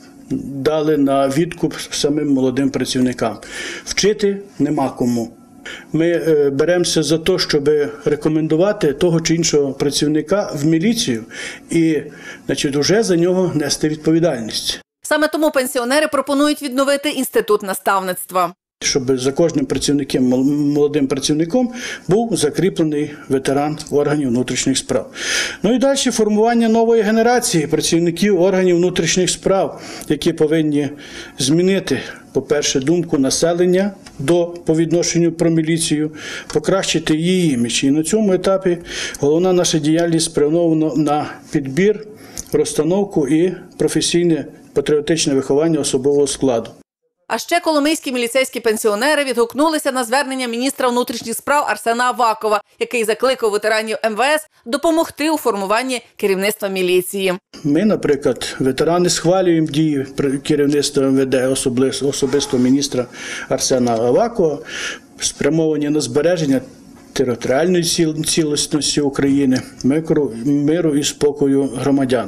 дали на відкуп самим молодим працівникам. Вчити нема кому. Ми беремося за те, щоб рекомендувати того чи іншого працівника в міліцію і, вже за нього нести відповідальність. Саме тому пенсіонери пропонують відновити інститут наставництва. Щоб за кожним молодим працівником був закріплений ветеран органів внутрішніх справ. І далі формування нової генерації працівників органів внутрішніх справ, які повинні змінити, по-перше, думку населення по відношенню про міліцію, покращити її імідж. І на цьому етапі головна наша діяльність спрямована на підбір, розстановку і професійне патріотичне виховання особового складу. А ще коломийські міліцейські пенсіонери відгукнулися на звернення міністра внутрішніх справ Арсена Авакова, який закликав ветеранів МВС допомогти у формуванні керівництва міліції. Ми, наприклад, ветерани схвалюємо дії керівництва МВД, особисто міністра Арсена Авакова, спрямовані на збереження територіальної цілісності України, миру і спокою громадян.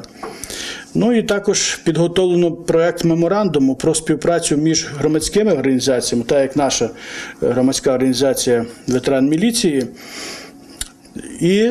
І також підготовлено проект меморандуму про співпрацю між громадськими організаціями, так як наша громадська організація «Ветеран міліції», і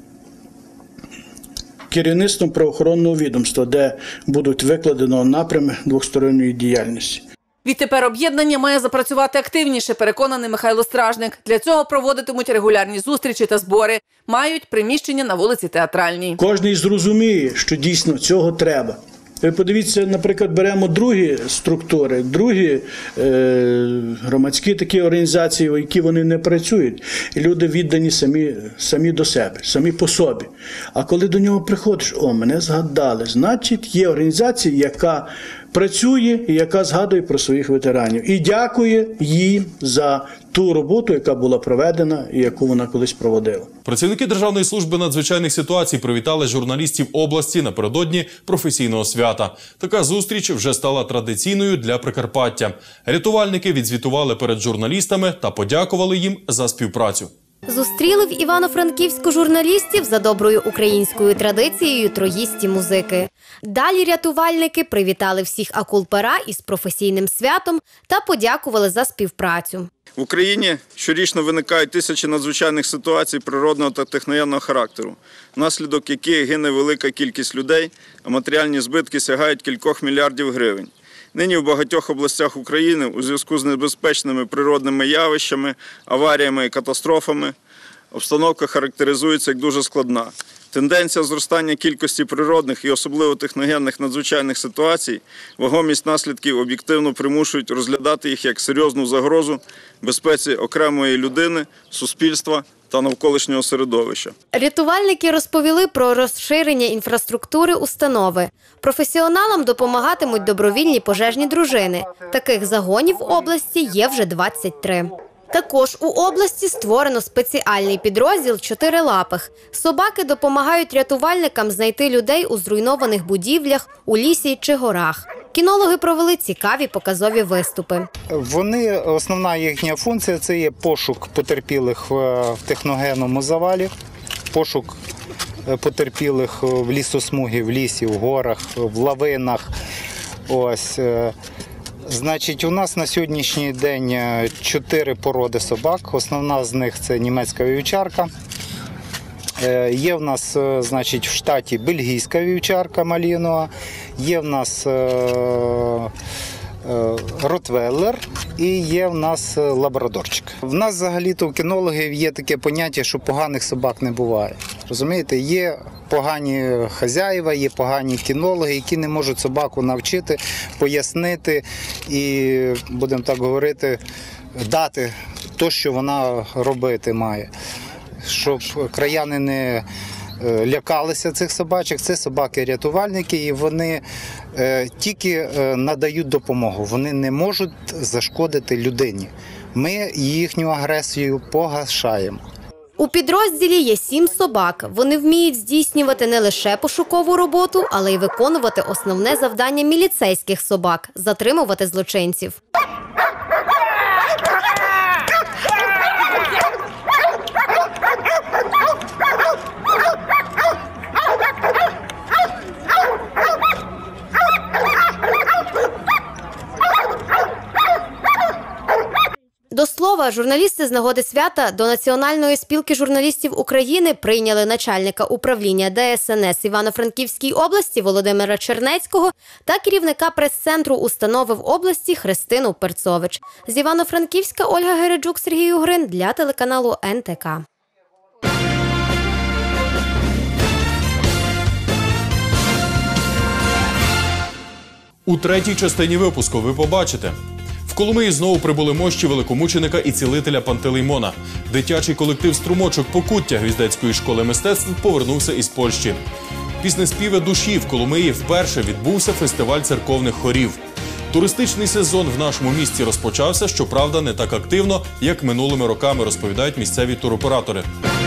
керівництвом правоохоронного відомства, де будуть викладено напрями двосторонньої діяльності. Відтепер об'єднання має запрацювати активніше, переконаний Михайло Стражник. Для цього проводитимуть регулярні зустрічі та збори. Мають приміщення на вулиці Театральній. Кожен зрозуміє, що дійсно цього треба. Ви подивіться, наприклад, беремо другі структури, другі громадські такі організації, в які вони не працюють. І люди віддані самі до себе, самі по собі. А коли до нього приходиш, мене згадали, значить є організація, яка працює і яка згадує про своїх ветеранів. І дякує їм за ту роботу, яка була проведена і яку вона колись проводила. Працівники Державної служби надзвичайних ситуацій привітали журналістів області напередодні професійного свята. Така зустріч вже стала традиційною для Прикарпаття. Рятувальники відзвітували перед журналістами та подякували їм за співпрацю. Зустріли в Івано-Франківську журналістів за доброю українською традицією троїсті музики. Далі рятувальники привітали всіх акул-пера із професійним святом та подякували за співпрацю. В Україні щорічно виникають тисячі надзвичайних ситуацій природного та техногенного характеру, внаслідок яких гине велика кількість людей, а матеріальні збитки сягають кількох мільярдів гривень. Нині в багатьох областях України у зв'язку з небезпечними природними явищами, аваріями і катастрофами обстановка характеризується як дуже складна. Тенденція зростання кількості природних і особливо техногенних надзвичайних ситуацій, вагомість наслідків об'єктивно примушують розглядати їх як серйозну загрозу безпеці окремої людини, суспільства та навколишнього середовища. Рятувальники розповіли про розширення інфраструктури установи. Професіоналам допомагатимуть добровільні пожежні дружини. Таких загонів в області є вже 23. Також у області створено спеціальний підрозділ чотирилапих. Собаки допомагають рятувальникам знайти людей у зруйнованих будівлях, у лісі чи горах. Кінологи провели цікаві показові виступи. Основна їхня функція – це є пошук потерпілих в техногенному завалі, пошук потерпілих в лісосмугі, в лісі, в горах, в лавинах, Ось. Значить, у нас на сьогоднішній день 4 породи собак. Основна з них – це німецька вівчарка. Є в нас, значить, в штаті бельгійська вівчарка малінова, є в нас ротвейлер і є в нас лабрадорчик. В нас взагалі-то у кінологів є таке поняття, що поганих собак не буває. Розумієте, є погані хазяїва, є погані кінологи, які не можуть собаку навчити, пояснити і, будемо так говорити, дати те, що вона робити має. Щоб краяни не лякалися цих собачок. Це собаки-рятувальники, і вони тільки надають допомогу. Вони не можуть зашкодити людині. Ми їхню агресію погашаємо. У підрозділі є 7 собак. Вони вміють здійснювати не лише пошукову роботу, але й виконувати основне завдання міліцейських собак – затримувати злочинців. До слова, журналісти з нагоди свята до Національної спілки журналістів України прийняли начальника управління ДСНС Івано-Франківській області Володимира Чернецького та керівника прес-центру установи в області Христину Перцович. З Івано-Франківська Ольга Гереджук, Сергій Угрин для телеканалу НТК. У третій частині випуску ви побачите. В Коломиї знову прибули мощі великомученика і цілителя Пантелеймона. Дитячий колектив «Струмочок Покуття» Гвіздецької школи мистецтв повернувся із Польщі. Піснеспіви душі в Коломиї вперше відбувся фестиваль церковних хорів. Туристичний сезон в нашому місті розпочався, щоправда, не так активно, як минулими роками, розповідають місцеві туроператори.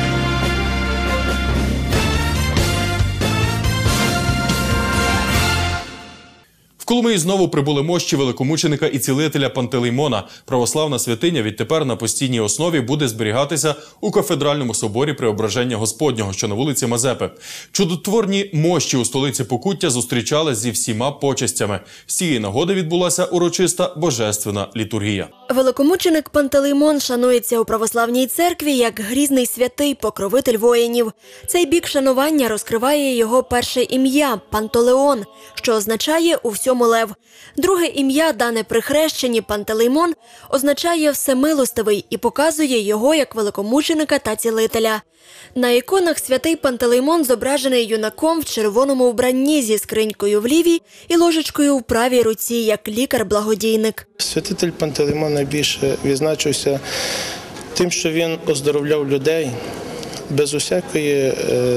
В Коломиї знову прибули мощі великомученика і цілителя Пантелеймона. Православна святиня відтепер на постійній основі буде зберігатися у кафедральному соборі Преображення Господнього, що на вулиці Мазепи. Чудотворні мощі у столиці Покуття зустрічали зі всіма почестями. З цієї нагоди відбулася урочиста божественна літургія. Великомученик Пантелеймон шанується у православній церкві як грізний святий, покровитель воїнів. Цей бік шанування розкриває його перше ім'я – Пантелеон, що означає «у всьому лев». Друге ім'я, дане при хрещенні Пантелеймон, означає «всемилостивий» і показує його як великомученика та цілителя. На іконах святий Пантелеймон зображений юнаком в червоному вбранні зі скринькою в лівій і ложечкою в правій руці, як лікар-благодійник. Святитель Пантелеймон найбільше відзначився тим, що він оздоровляв людей без усякої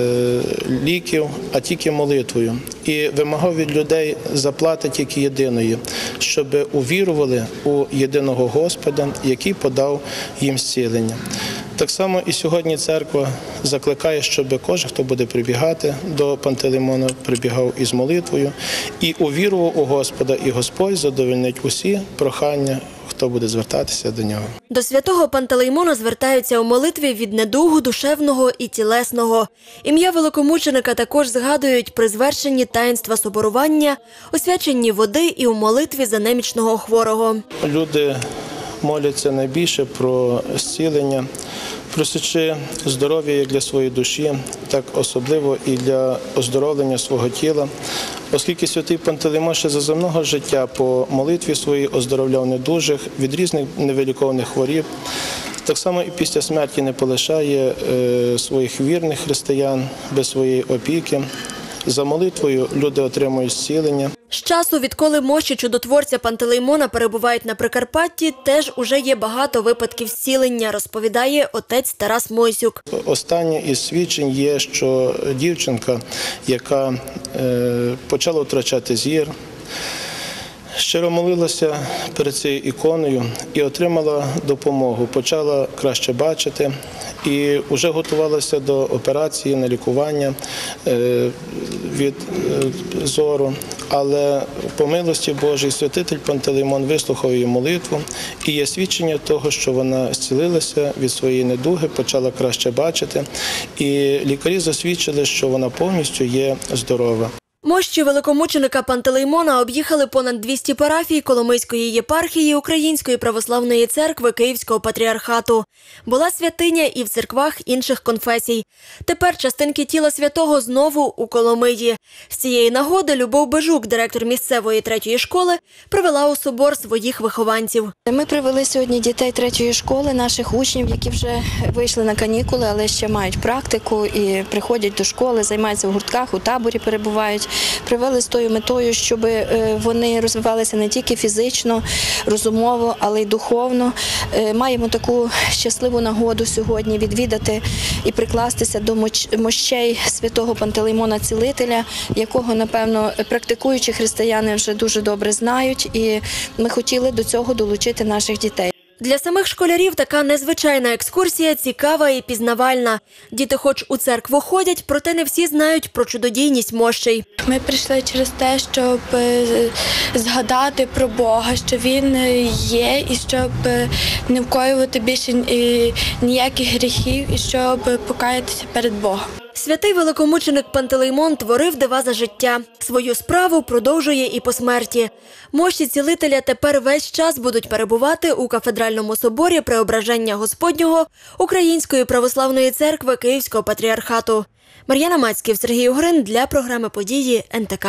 ліків, а тільки молитвою. І вимагав від людей заплати тільки єдиної, щоб увірували у єдиного Господа, який подав їм зцілення. Так само і сьогодні церква закликає, щоб кожен, хто буде прибігати до Пантелеймона, прибігав із молитвою і увірував у Господа, і Господь задовольнить усі прохання, хто буде звертатися до нього. До святого Пантелеймона звертаються у молитві від недугу душевного і тілесного. Ім'я великомученика також згадують при звершенні таїнства соборування, освяченні води і у молитві за немічного хворого. Люди моляться найбільше про зцілення, просячи здоров'я як для своєї душі, так особливо і для оздоровлення свого тіла. Оскільки святий Пантелеймон ще за земного життя по молитві своїй оздоровляв недужих від різних невилікованих хворіб, так само і після смерті не полишає своїх вірних християн без своєї опіки. За молитвою люди отримують зцілення. З часу, відколи мощі чудотворця Пантелеймона перебувають на Прикарпатті, теж уже є багато випадків зцілення, розповідає отець Тарас Мойсюк. Останнє із свідчень є, що дівчинка, яка почала втрачати зір, щиро молилася перед цією іконою і отримала допомогу, почала краще бачити і вже готувалася до операції на лікування від зору. Але по милості Божій святитель Пантелеймон вислухав її молитву і є свідчення того, що вона зцілилася від своєї недуги, почала краще бачити. І лікарі засвідчили, що вона повністю є здорова. Мощі великомученика Пантелеймона об'їхали понад 200 парафій Коломийської єпархії Української православної церкви Київського патріархату. Була святиня і в церквах інших конфесій. Тепер частинки тіла святого знову у Коломиї. З цієї нагоди Любов Бежук, директор місцевої 3-ї школи, привела у собор своїх вихованців. Ми привели сьогодні дітей 3-ї школи, наших учнів, які вже вийшли на канікули, але ще мають практику і приходять до школи, займаються в гуртках, у таборі перебувають. Привели з тою метою, щоб вони розвивалися не тільки фізично, розумово, але й духовно. Маємо таку щасливу нагоду сьогодні відвідати і прикластися до мощей святого Пантелеймона Цілителя, якого, напевно, практикуючі християни вже дуже добре знають, і ми хотіли до цього долучити наших дітей. Для самих школярів така незвичайна екскурсія цікава і пізнавальна. Діти хоч у церкву ходять, проте не всі знають про чудодійність мощей. Ми прийшли через те, щоб згадати про Бога, що Він є, і щоб не вкоювати більше ніяких гріхів, і щоб покаятися перед Богом. Святий великомученик Пантелеймон творив дива за життя. Свою справу продовжує і по смерті. Мощі цілителя тепер весь час будуть перебувати у кафедральному соборі Преображення Господнього Української православної церкви Київського патріархату. Мар'яна Мацьків, Сергій Угрин для програми «Події» НТК.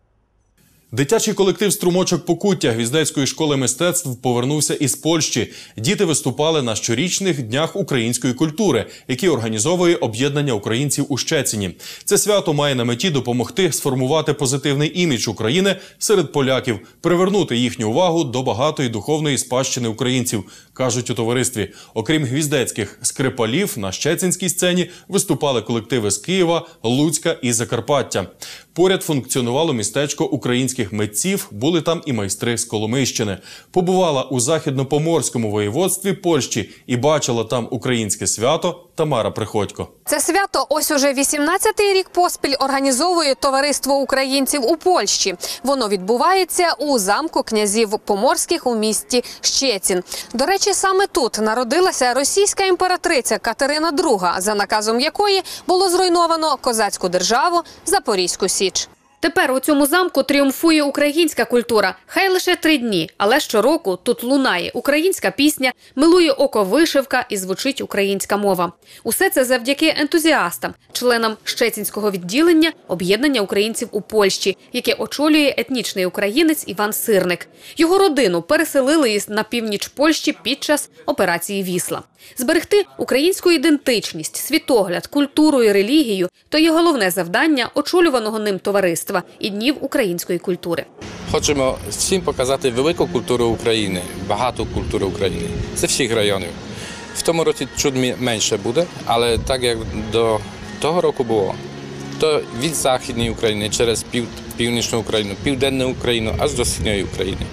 Дитячий колектив «Струмочок Покуття» Гвіздецької школи мистецтв повернувся із Польщі. Діти виступали на щорічних Днях української культури, які організовує об'єднання українців у Щецині. Це свято має на меті допомогти сформувати позитивний імідж України серед поляків, привернути їхню увагу до багатої духовної спадщини українців, кажуть у товаристві. Окрім гвіздецьких скрипалів, на щецинській сцені виступали колективи з Києва, Луцька і Закарпаття. Поряд функціонувало містечко українських митців, були там і майстри з Коломийщини. Побувала у Західно-Поморському воєводстві Польщі і бачила там українське свято Тамара Приходько. Це свято ось уже 18-й рік поспіль організовує Товариство українців у Польщі. Воно відбувається у замку князів Поморських у місті Щецін. До речі, саме тут народилася російська імператриця Катерина II, за наказом якої було зруйновано козацьку державу Запорізьку Січ. Тепер у цьому замку тріумфує українська культура. Хай лише 3 дні, але щороку тут лунає українська пісня, милує око вишивка і звучить українська мова. Усе це завдяки ентузіастам, членам Щецінського відділення об'єднання українців у Польщі, яке очолює етнічний українець Іван Сирник. Його родину переселили на північ Польщі під час операції «Вісла». Зберегти українську ідентичність, світогляд, культуру і релігію – то є головне завдання очолюваного ним товариства і Днів української культури. Хочемо всім показати велику культуру України, багату культуру України з всіх районів. В тому році чуть менше буде, але так як до того року було, то від Західної України через Північну Україну, Південну Україну, аж до Східної України.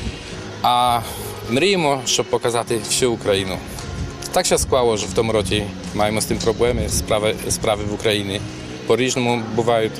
А мріємо, щоб показати всю Україну. Так się склало, що в тому році маємо з тим проблеми, справи в Україні. По-різному бувають.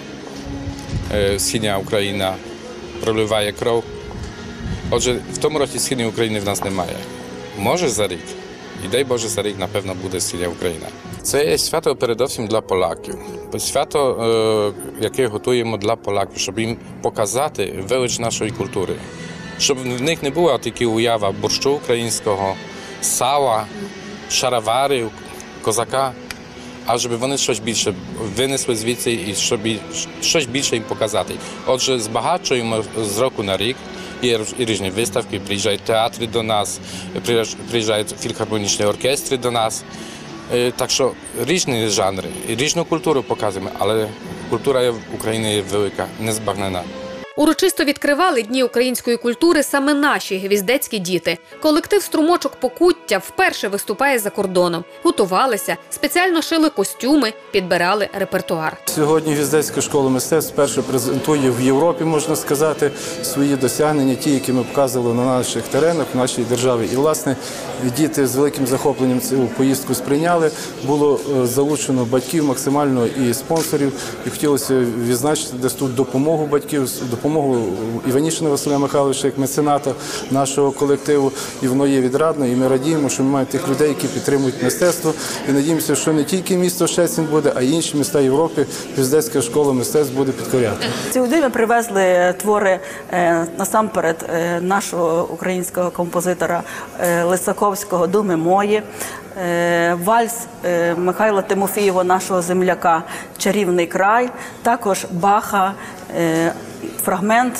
Східна Україна проливає кров. Отже, в тому році Східної України в нас немає. Може за рік, і дай Боже за рік, напевно, буде Східна Україна. Це є свято передусім для поляків. Свято, яке готуємо для поляків, щоб їм показати велич нашої культури. Щоб в них не була тільки уява борщу українського, сала, шароварів, козака, а щоб вони щось більше винесли звідси і щоб щось більше їм показати. Отже, збагачуємо з року на рік, є різні виставки, приїжджають театри до нас, приїжджають філharmonічні оркестри до нас. Так що різні жанри, різну культуру показуємо, але культура в Україні є велика, незбагнена. Урочисто відкривали Дні української культури саме наші гвіздецькі діти. Колектив «Струмочок Покуття» вперше виступає за кордоном. Готувалися, спеціально шили костюми, підбирали репертуар. Сьогодні Гвіздецька школа мистецтв вперше презентує в Європі, можна сказати, свої досягнення, ті, які ми показували на наших теренах, в нашій державі. І, власне, діти з великим захопленням цю поїздку сприйняли. Було залучено батьків максимально і спонсорів. І хотілося відзначити десь тут допомогу батьків, допомогу Іванішина Василя Михайловича як мецената нашого колективу. І воно є відрадно, і ми радіємо, що ми маємо тих людей, які підтримують мистецтво. І надіємося, що не тільки місто Щецин буде, а й інші міста Європи Піздецька школа мистецтв буде підкоряти. Сюди ми привезли твори насамперед нашого українського композитора Лисаковського «Думи мої», вальс Михайла Тимофієва, нашого земляка «Чарівний край», також Баха, фрагмент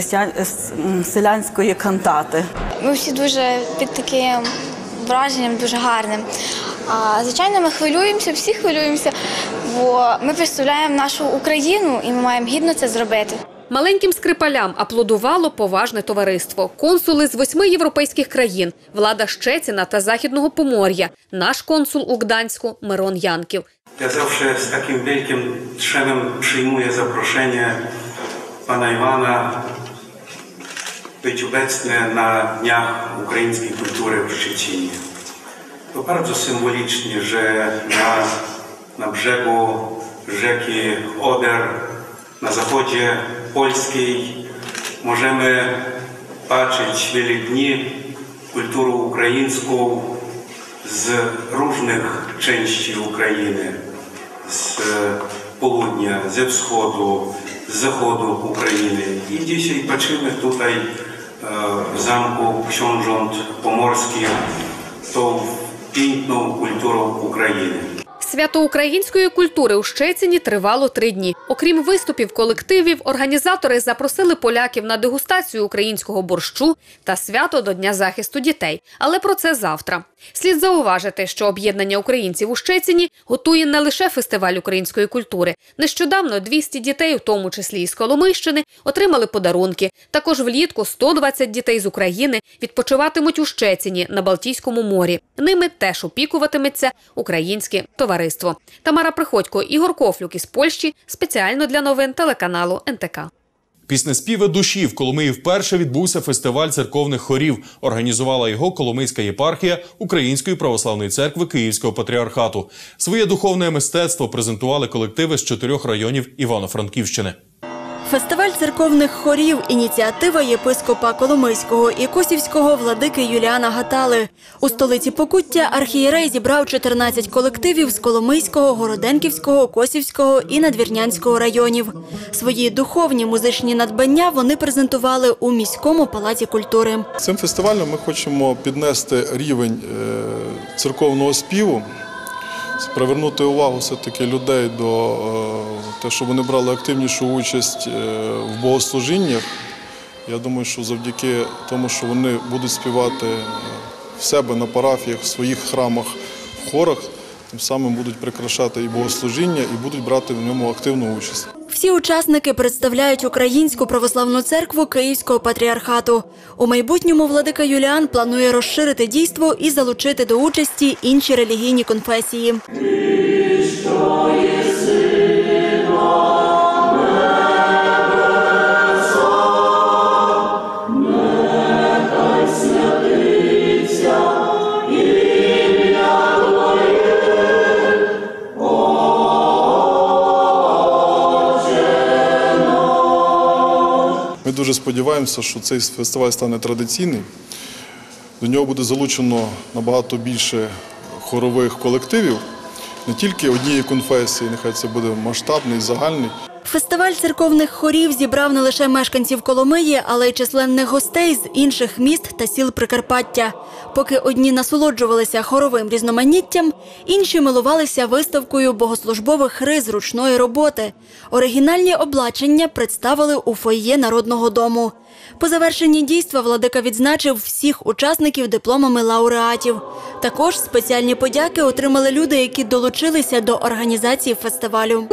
з селянської кантати. Ми всі дуже під таким враженням, дуже гарним. Звичайно, ми хвилюємося, всі хвилюємося, бо ми представляємо нашу Україну і ми маємо гідно це зробити. Маленьким скрипалям аплодувало поважне товариство. Консули з 8 європейських країн, влада Щецина та Західного Помор'я, наш консул у Гданську Мирон Янків. Я завжди з таким великим шаном приймую запрошення pana Iwana być obecny na Dniach Ukraińskiej Kultury w Szczecinie. To bardzo symbolicznie, że na brzegu rzeki Oder, na zachodzie polskiej możemy patrzeć wiele dni kulturę ukraińską z różnych części Ukrainy, z południa, ze wschodu, z zachodu Ukrainy. I dzisiaj patrzymy tutaj w Zamku Książąt Pomorskich tą piękną kulturą Ukrainy. Свято української культури у Щецині тривало 3 дні. Окрім виступів колективів, організатори запросили поляків на дегустацію українського борщу та свято до Дня захисту дітей. Але про це завтра. Слід зауважити, що об'єднання українців у Щецині готує не лише фестиваль української культури. Нещодавно 200 дітей, у тому числі із Коломийщини, отримали подарунки. Також влітку 120 дітей з України відпочиватимуть у Щецині на Балтійському морі. Ними теж опікуватиметься українське товариство. Тамара Приходько, Ігор Кофлюк із Польщі спеціально для новин телеканалу НТК. Піснеспіви душі в Коломиї вперше відбувся фестиваль церковних хорів. Організувала його Коломийська єпархія Української православної церкви Київського патріархату. Своє духовне мистецтво презентували колективи з 4 районів Івано-Франківщини. Фестиваль церковних хорів – ініціатива єпископа Коломийського і Косівського владики Юліана Гатали. У столиці Покуття архієрей зібрав 14 колективів з Коломийського, Городенківського, Косівського і Надвірнянського районів. Свої духовні музичні надбання вони презентували у міському палаці культури. Цим фестивалем ми хочемо піднести рівень церковного співу, привернути увагу все-таки людей до того, щоб вони брали активнішу участь в богослужіннях. Я думаю, що завдяки тому, що вони будуть співати в себе на парафіях, в своїх храмах, в хорах, тим самим будуть прикрашати і богослужіння, і будуть брати в ньому активну участь. Всі учасники представляють Українську православну церкву Київського патріархату. У майбутньому владика Юліан планує розширити дійство і залучити до участі інші релігійні конфесії. Ми дуже сподіваємося, що цей фестиваль стане традиційним. До нього буде залучено набагато більше хорових колективів, не тільки однієї конфесії, нехай це буде масштабний, загальний. Фестиваль церковних хорів зібрав не лише мешканців Коломиї, але й численних гостей з інших міст та сіл Прикарпаття. Поки одні насолоджувалися хоровим різноманіттям, інші милувалися виставкою богослужбових риз ручної роботи. Оригінальні облачення представили у фойє Народного дому. По завершенні дійства владика відзначив всіх учасників дипломами лауреатів. Також спеціальні подяки отримали люди, які долучилися до організації фестивалю.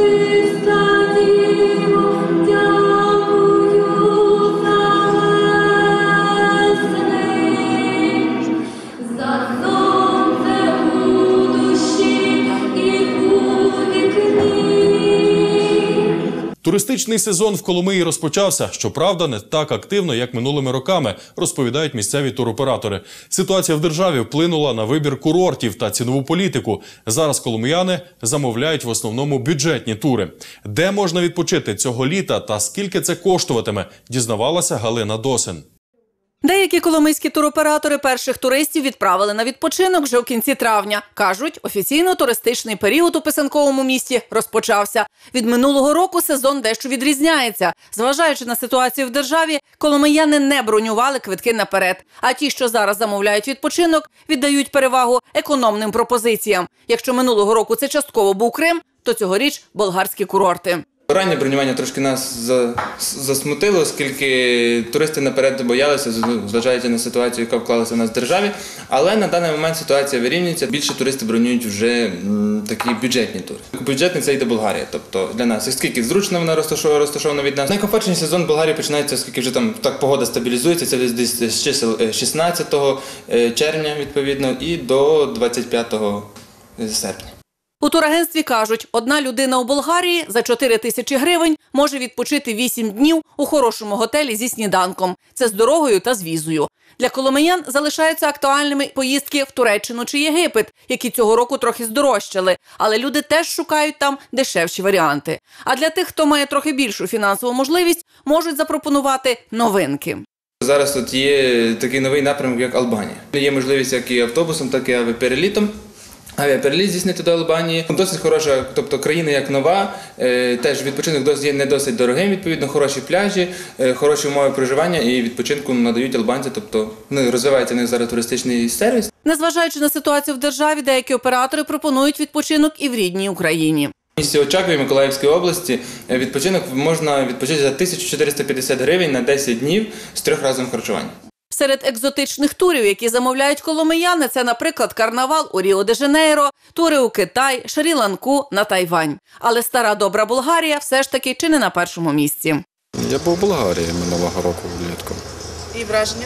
Туристичний сезон в Коломиї розпочався, щоправда, не так активно, як минулими роками, розповідають місцеві туроператори. Ситуація в державі вплинула на вибір курортів та цінову політику. Зараз коломияни замовляють в основному бюджетні тури. Де можна відпочити цього літа та скільки це коштуватиме, дізнавалася Галина Досин. Деякі коломийські туроператори перших туристів відправили на відпочинок вже в кінці травня. Кажуть, офіційно туристичний період у писанковому місті розпочався. Від минулого року сезон дещо відрізняється. Зважаючи на ситуацію в державі, коломияни не бронювали квитки наперед. А ті, що зараз замовляють відпочинок, віддають перевагу економним пропозиціям. Якщо минулого року це частково був Крим, то цьогоріч – болгарські курорти. Раннє бронювання трошки нас засмутило, оскільки туристи наперед боялися, зважаючи на ситуацію, яка вклалася в нас в державі. Але на даний момент ситуація вирівнюється. Більше туристи бронюють вже такі бюджетні тури. Бюджетний – це йде Болгарія. Тобто для нас, оскільки зручно вона розташована від нас. Найкомфортніший сезон в Болгарії починається, оскільки вже там так погода стабілізується. Це десь з чисел 16 червня, відповідно, і до 25 серпня. У турагентстві кажуть, одна людина у Болгарії за 4 тисячі гривень може відпочити 8 днів у хорошому готелі зі сніданком. Це з дорогою та з візою. Для коломиян залишаються актуальними поїздки в Туреччину чи Єгипет, які цього року трохи здорожчали. Але люди теж шукають там дешевші варіанти. А для тих, хто має трохи більшу фінансову можливість, можуть запропонувати новинки. Зараз тут є такий новий напрямок, як Албанія. Є можливість як і автобусом, так і авіаперелітом. Авіапереліт здійснити до Албанії. Досить хороша, тобто країна як нова, теж відпочинок є не досить дорогим, відповідно, хороші пляжі, хороші умови проживання і відпочинку надають албанці, тобто розвивається в них зараз туристичний сервіс. Незважаючи на ситуацію в державі, деякі оператори пропонують відпочинок і в рідній Україні. В місті Очакові Миколаївської області відпочинок можна відпочити за 1450 гривень на 10 днів з 3-разовим харчуванням. Серед екзотичних турів, які замовляють коломияни, це, наприклад, карнавал у Ріо-де-Жанейро, тури у Китай, Шрі-Ланку, на Тайвань. Але стара добра Болгарія все ж таки чи не на першому місці. Я був у Болгарії минулого року влітку. І враження?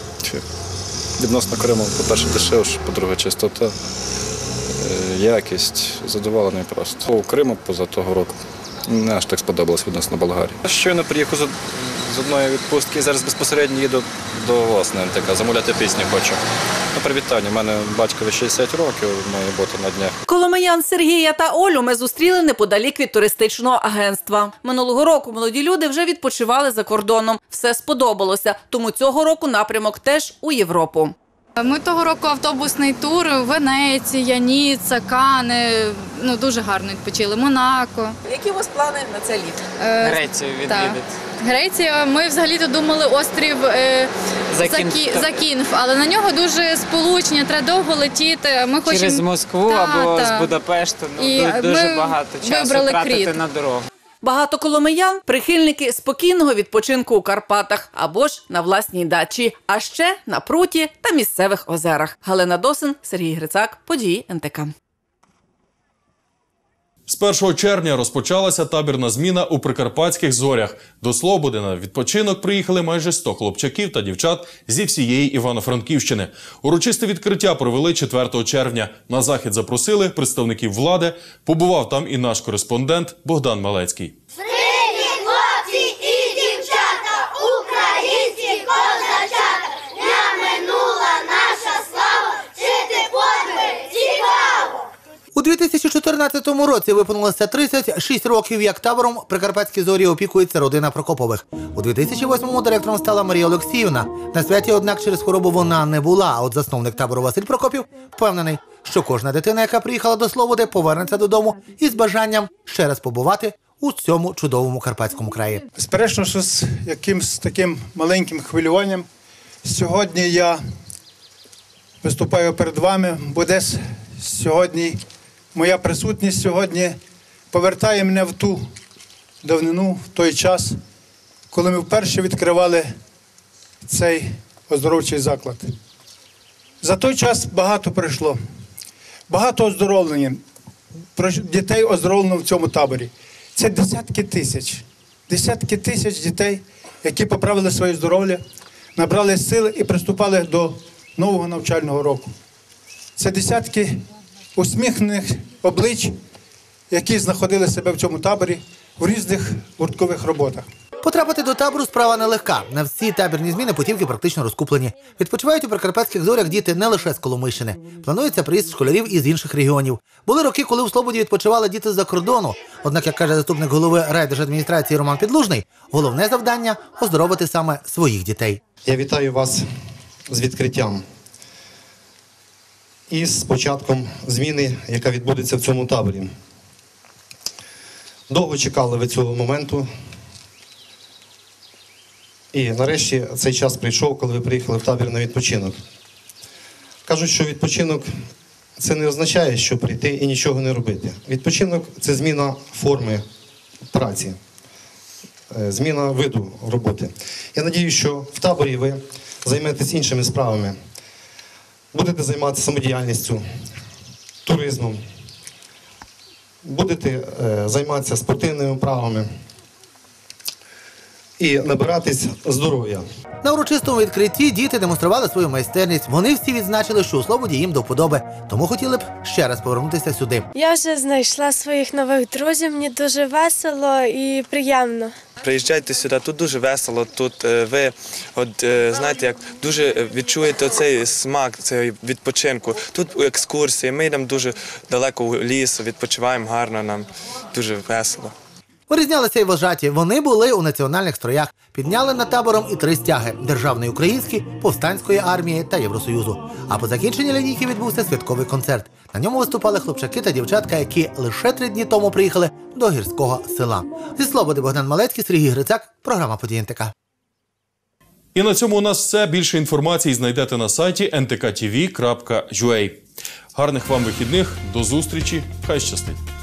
Відносно Криму, по-перше, дешевше, по-друге, чистота, якість, задоволений просто. У Криму поза того року не аж так сподобалось відносно Болгарії. Щойно приїхав з одної відпустки, зараз безпосередньо їду до вас на НТК, замовляти пісню хочу. Привітання, у мене батькові 60 років, має бути на днях. Коломиян Сергія та Олю ми зустріли неподалік від туристичного агентства. Минулого року молоді люди вже відпочивали за кордоном. Все сподобалося, тому цього року напрямок теж у Європу. Ми того року автобусний тур – Венеція, Ніцца, Кани. Дуже гарно відпочили. Монако. Які у вас плани на це літо? Грецію відвідати. Греція. Ми взагалі-то думали острів Закінф, але на нього дуже сполучення, треба довго летіти. Ми хочемо... Через Москву або з Будапешту. Дуже багато часу тратити на дорогу. Багато коломиян – прихильники спокійного відпочинку у Карпатах або ж на власній дачі, а ще на пруті та місцевих озерах. Галина Досин, Сергій Грицак, події НТК. З 1 червня розпочалася табірна зміна у Прикарпатських Зорях. До Слободи на відпочинок приїхали майже 100 хлопчаків та дівчат зі всієї Івано-Франківщини. Урочисте відкриття провели 4 червня. На захід запросили представників влади. Побував там і наш кореспондент Богдан Малецький. Привіт, хлопці і дівчата, українські козачата! Дня минула наша слава, вчити подвиг цікаво! У 2014 році виповнилося 36 років, як табором Прикарпатські Зорі опікується родина Прокопових. У 2008-му директором стала Марія Олексіївна. На святі, однак, через хворобу вона не була, а от засновник табору Василь Прокопів впевнений, що кожна дитина, яка приїхала до Слободи, повернеться додому із бажанням ще раз побувати у цьому чудовому Карпатському краї. Безперечно, що з якимсь таким маленьким хвилюванням сьогодні я виступаю перед вами, бо десь сьогодні моя присутність сьогодні повертає мене в ту давнину, в той час, коли ми вперше відкривали цей оздоровчий заклад. За той час багато пройшло, багато оздоровлення, дітей оздоровлено в цьому таборі. Це десятки тисяч дітей, які поправили своє здоров'я, набрали сили і приступали до нового навчального року. Це десятки усміхнених облич, які знаходили себе в цьому таборі, в різних гурткових роботах. Потрапити до табору – справа нелегка. На всі табірні зміни путівки практично розкуплені. Відпочивають у Прикарпатських Зорях діти не лише з Коломийщини. Планується приїзд школярів із інших регіонів. Були роки, коли у Слободі відпочивали діти з-за кордону. Однак, як каже заступник голови райдержадміністрації Роман Підлужний, головне завдання – оздоровити саме своїх дітей. Я вітаю вас з відкриттям і з початком зміни, яка відбудеться в цьому таборі. Довго чекали ви цього моменту. І нарешті цей час прийшов, коли ви приїхали в табір на відпочинок. Кажуть, що відпочинок – це не означає, що прийти і нічого не робити. Відпочинок – це зміна форми праці, зміна виду роботи. Я сподіваюся, що в таборі ви займетесь іншими справами. Будете займатися самодіяльністю, туризмом, будете займатися спортивними вправами і набиратись здоров'я. На урочистому відкритті діти демонстрували свою майстерність. Вони всі відзначили, що у Слободі їм до вподоби, тому хотіли б ще раз повернутися сюди. Я вже знайшла своїх нових друзів, мені дуже весело і приємно. Приїжджайте сюди, тут дуже весело, тут ви знаєте, як дуже відчуєте цей смак цього відпочинку. Тут екскурсії, ми йдемо дуже далеко в ліс, відпочиваємо гарно, нам дуже весело. Вирізнялися й вожаті. Вони були у національних строях. Підняли над табором і 3 стяги – Державної української, Повстанської армії та Євросоюзу. А по закінченні лінійки відбувся святковий концерт. На ньому виступали хлопчаки та дівчатка, які лише 3 дні тому приїхали до гірського села. Зі Слободи Богдан Малецький, Сергій Грицак, програма «Події НТК». І на цьому у нас все. Більше інформації знайдете на сайті ntkTV.ua. Гарних вам вихідних, до зустрічі, хай щастить!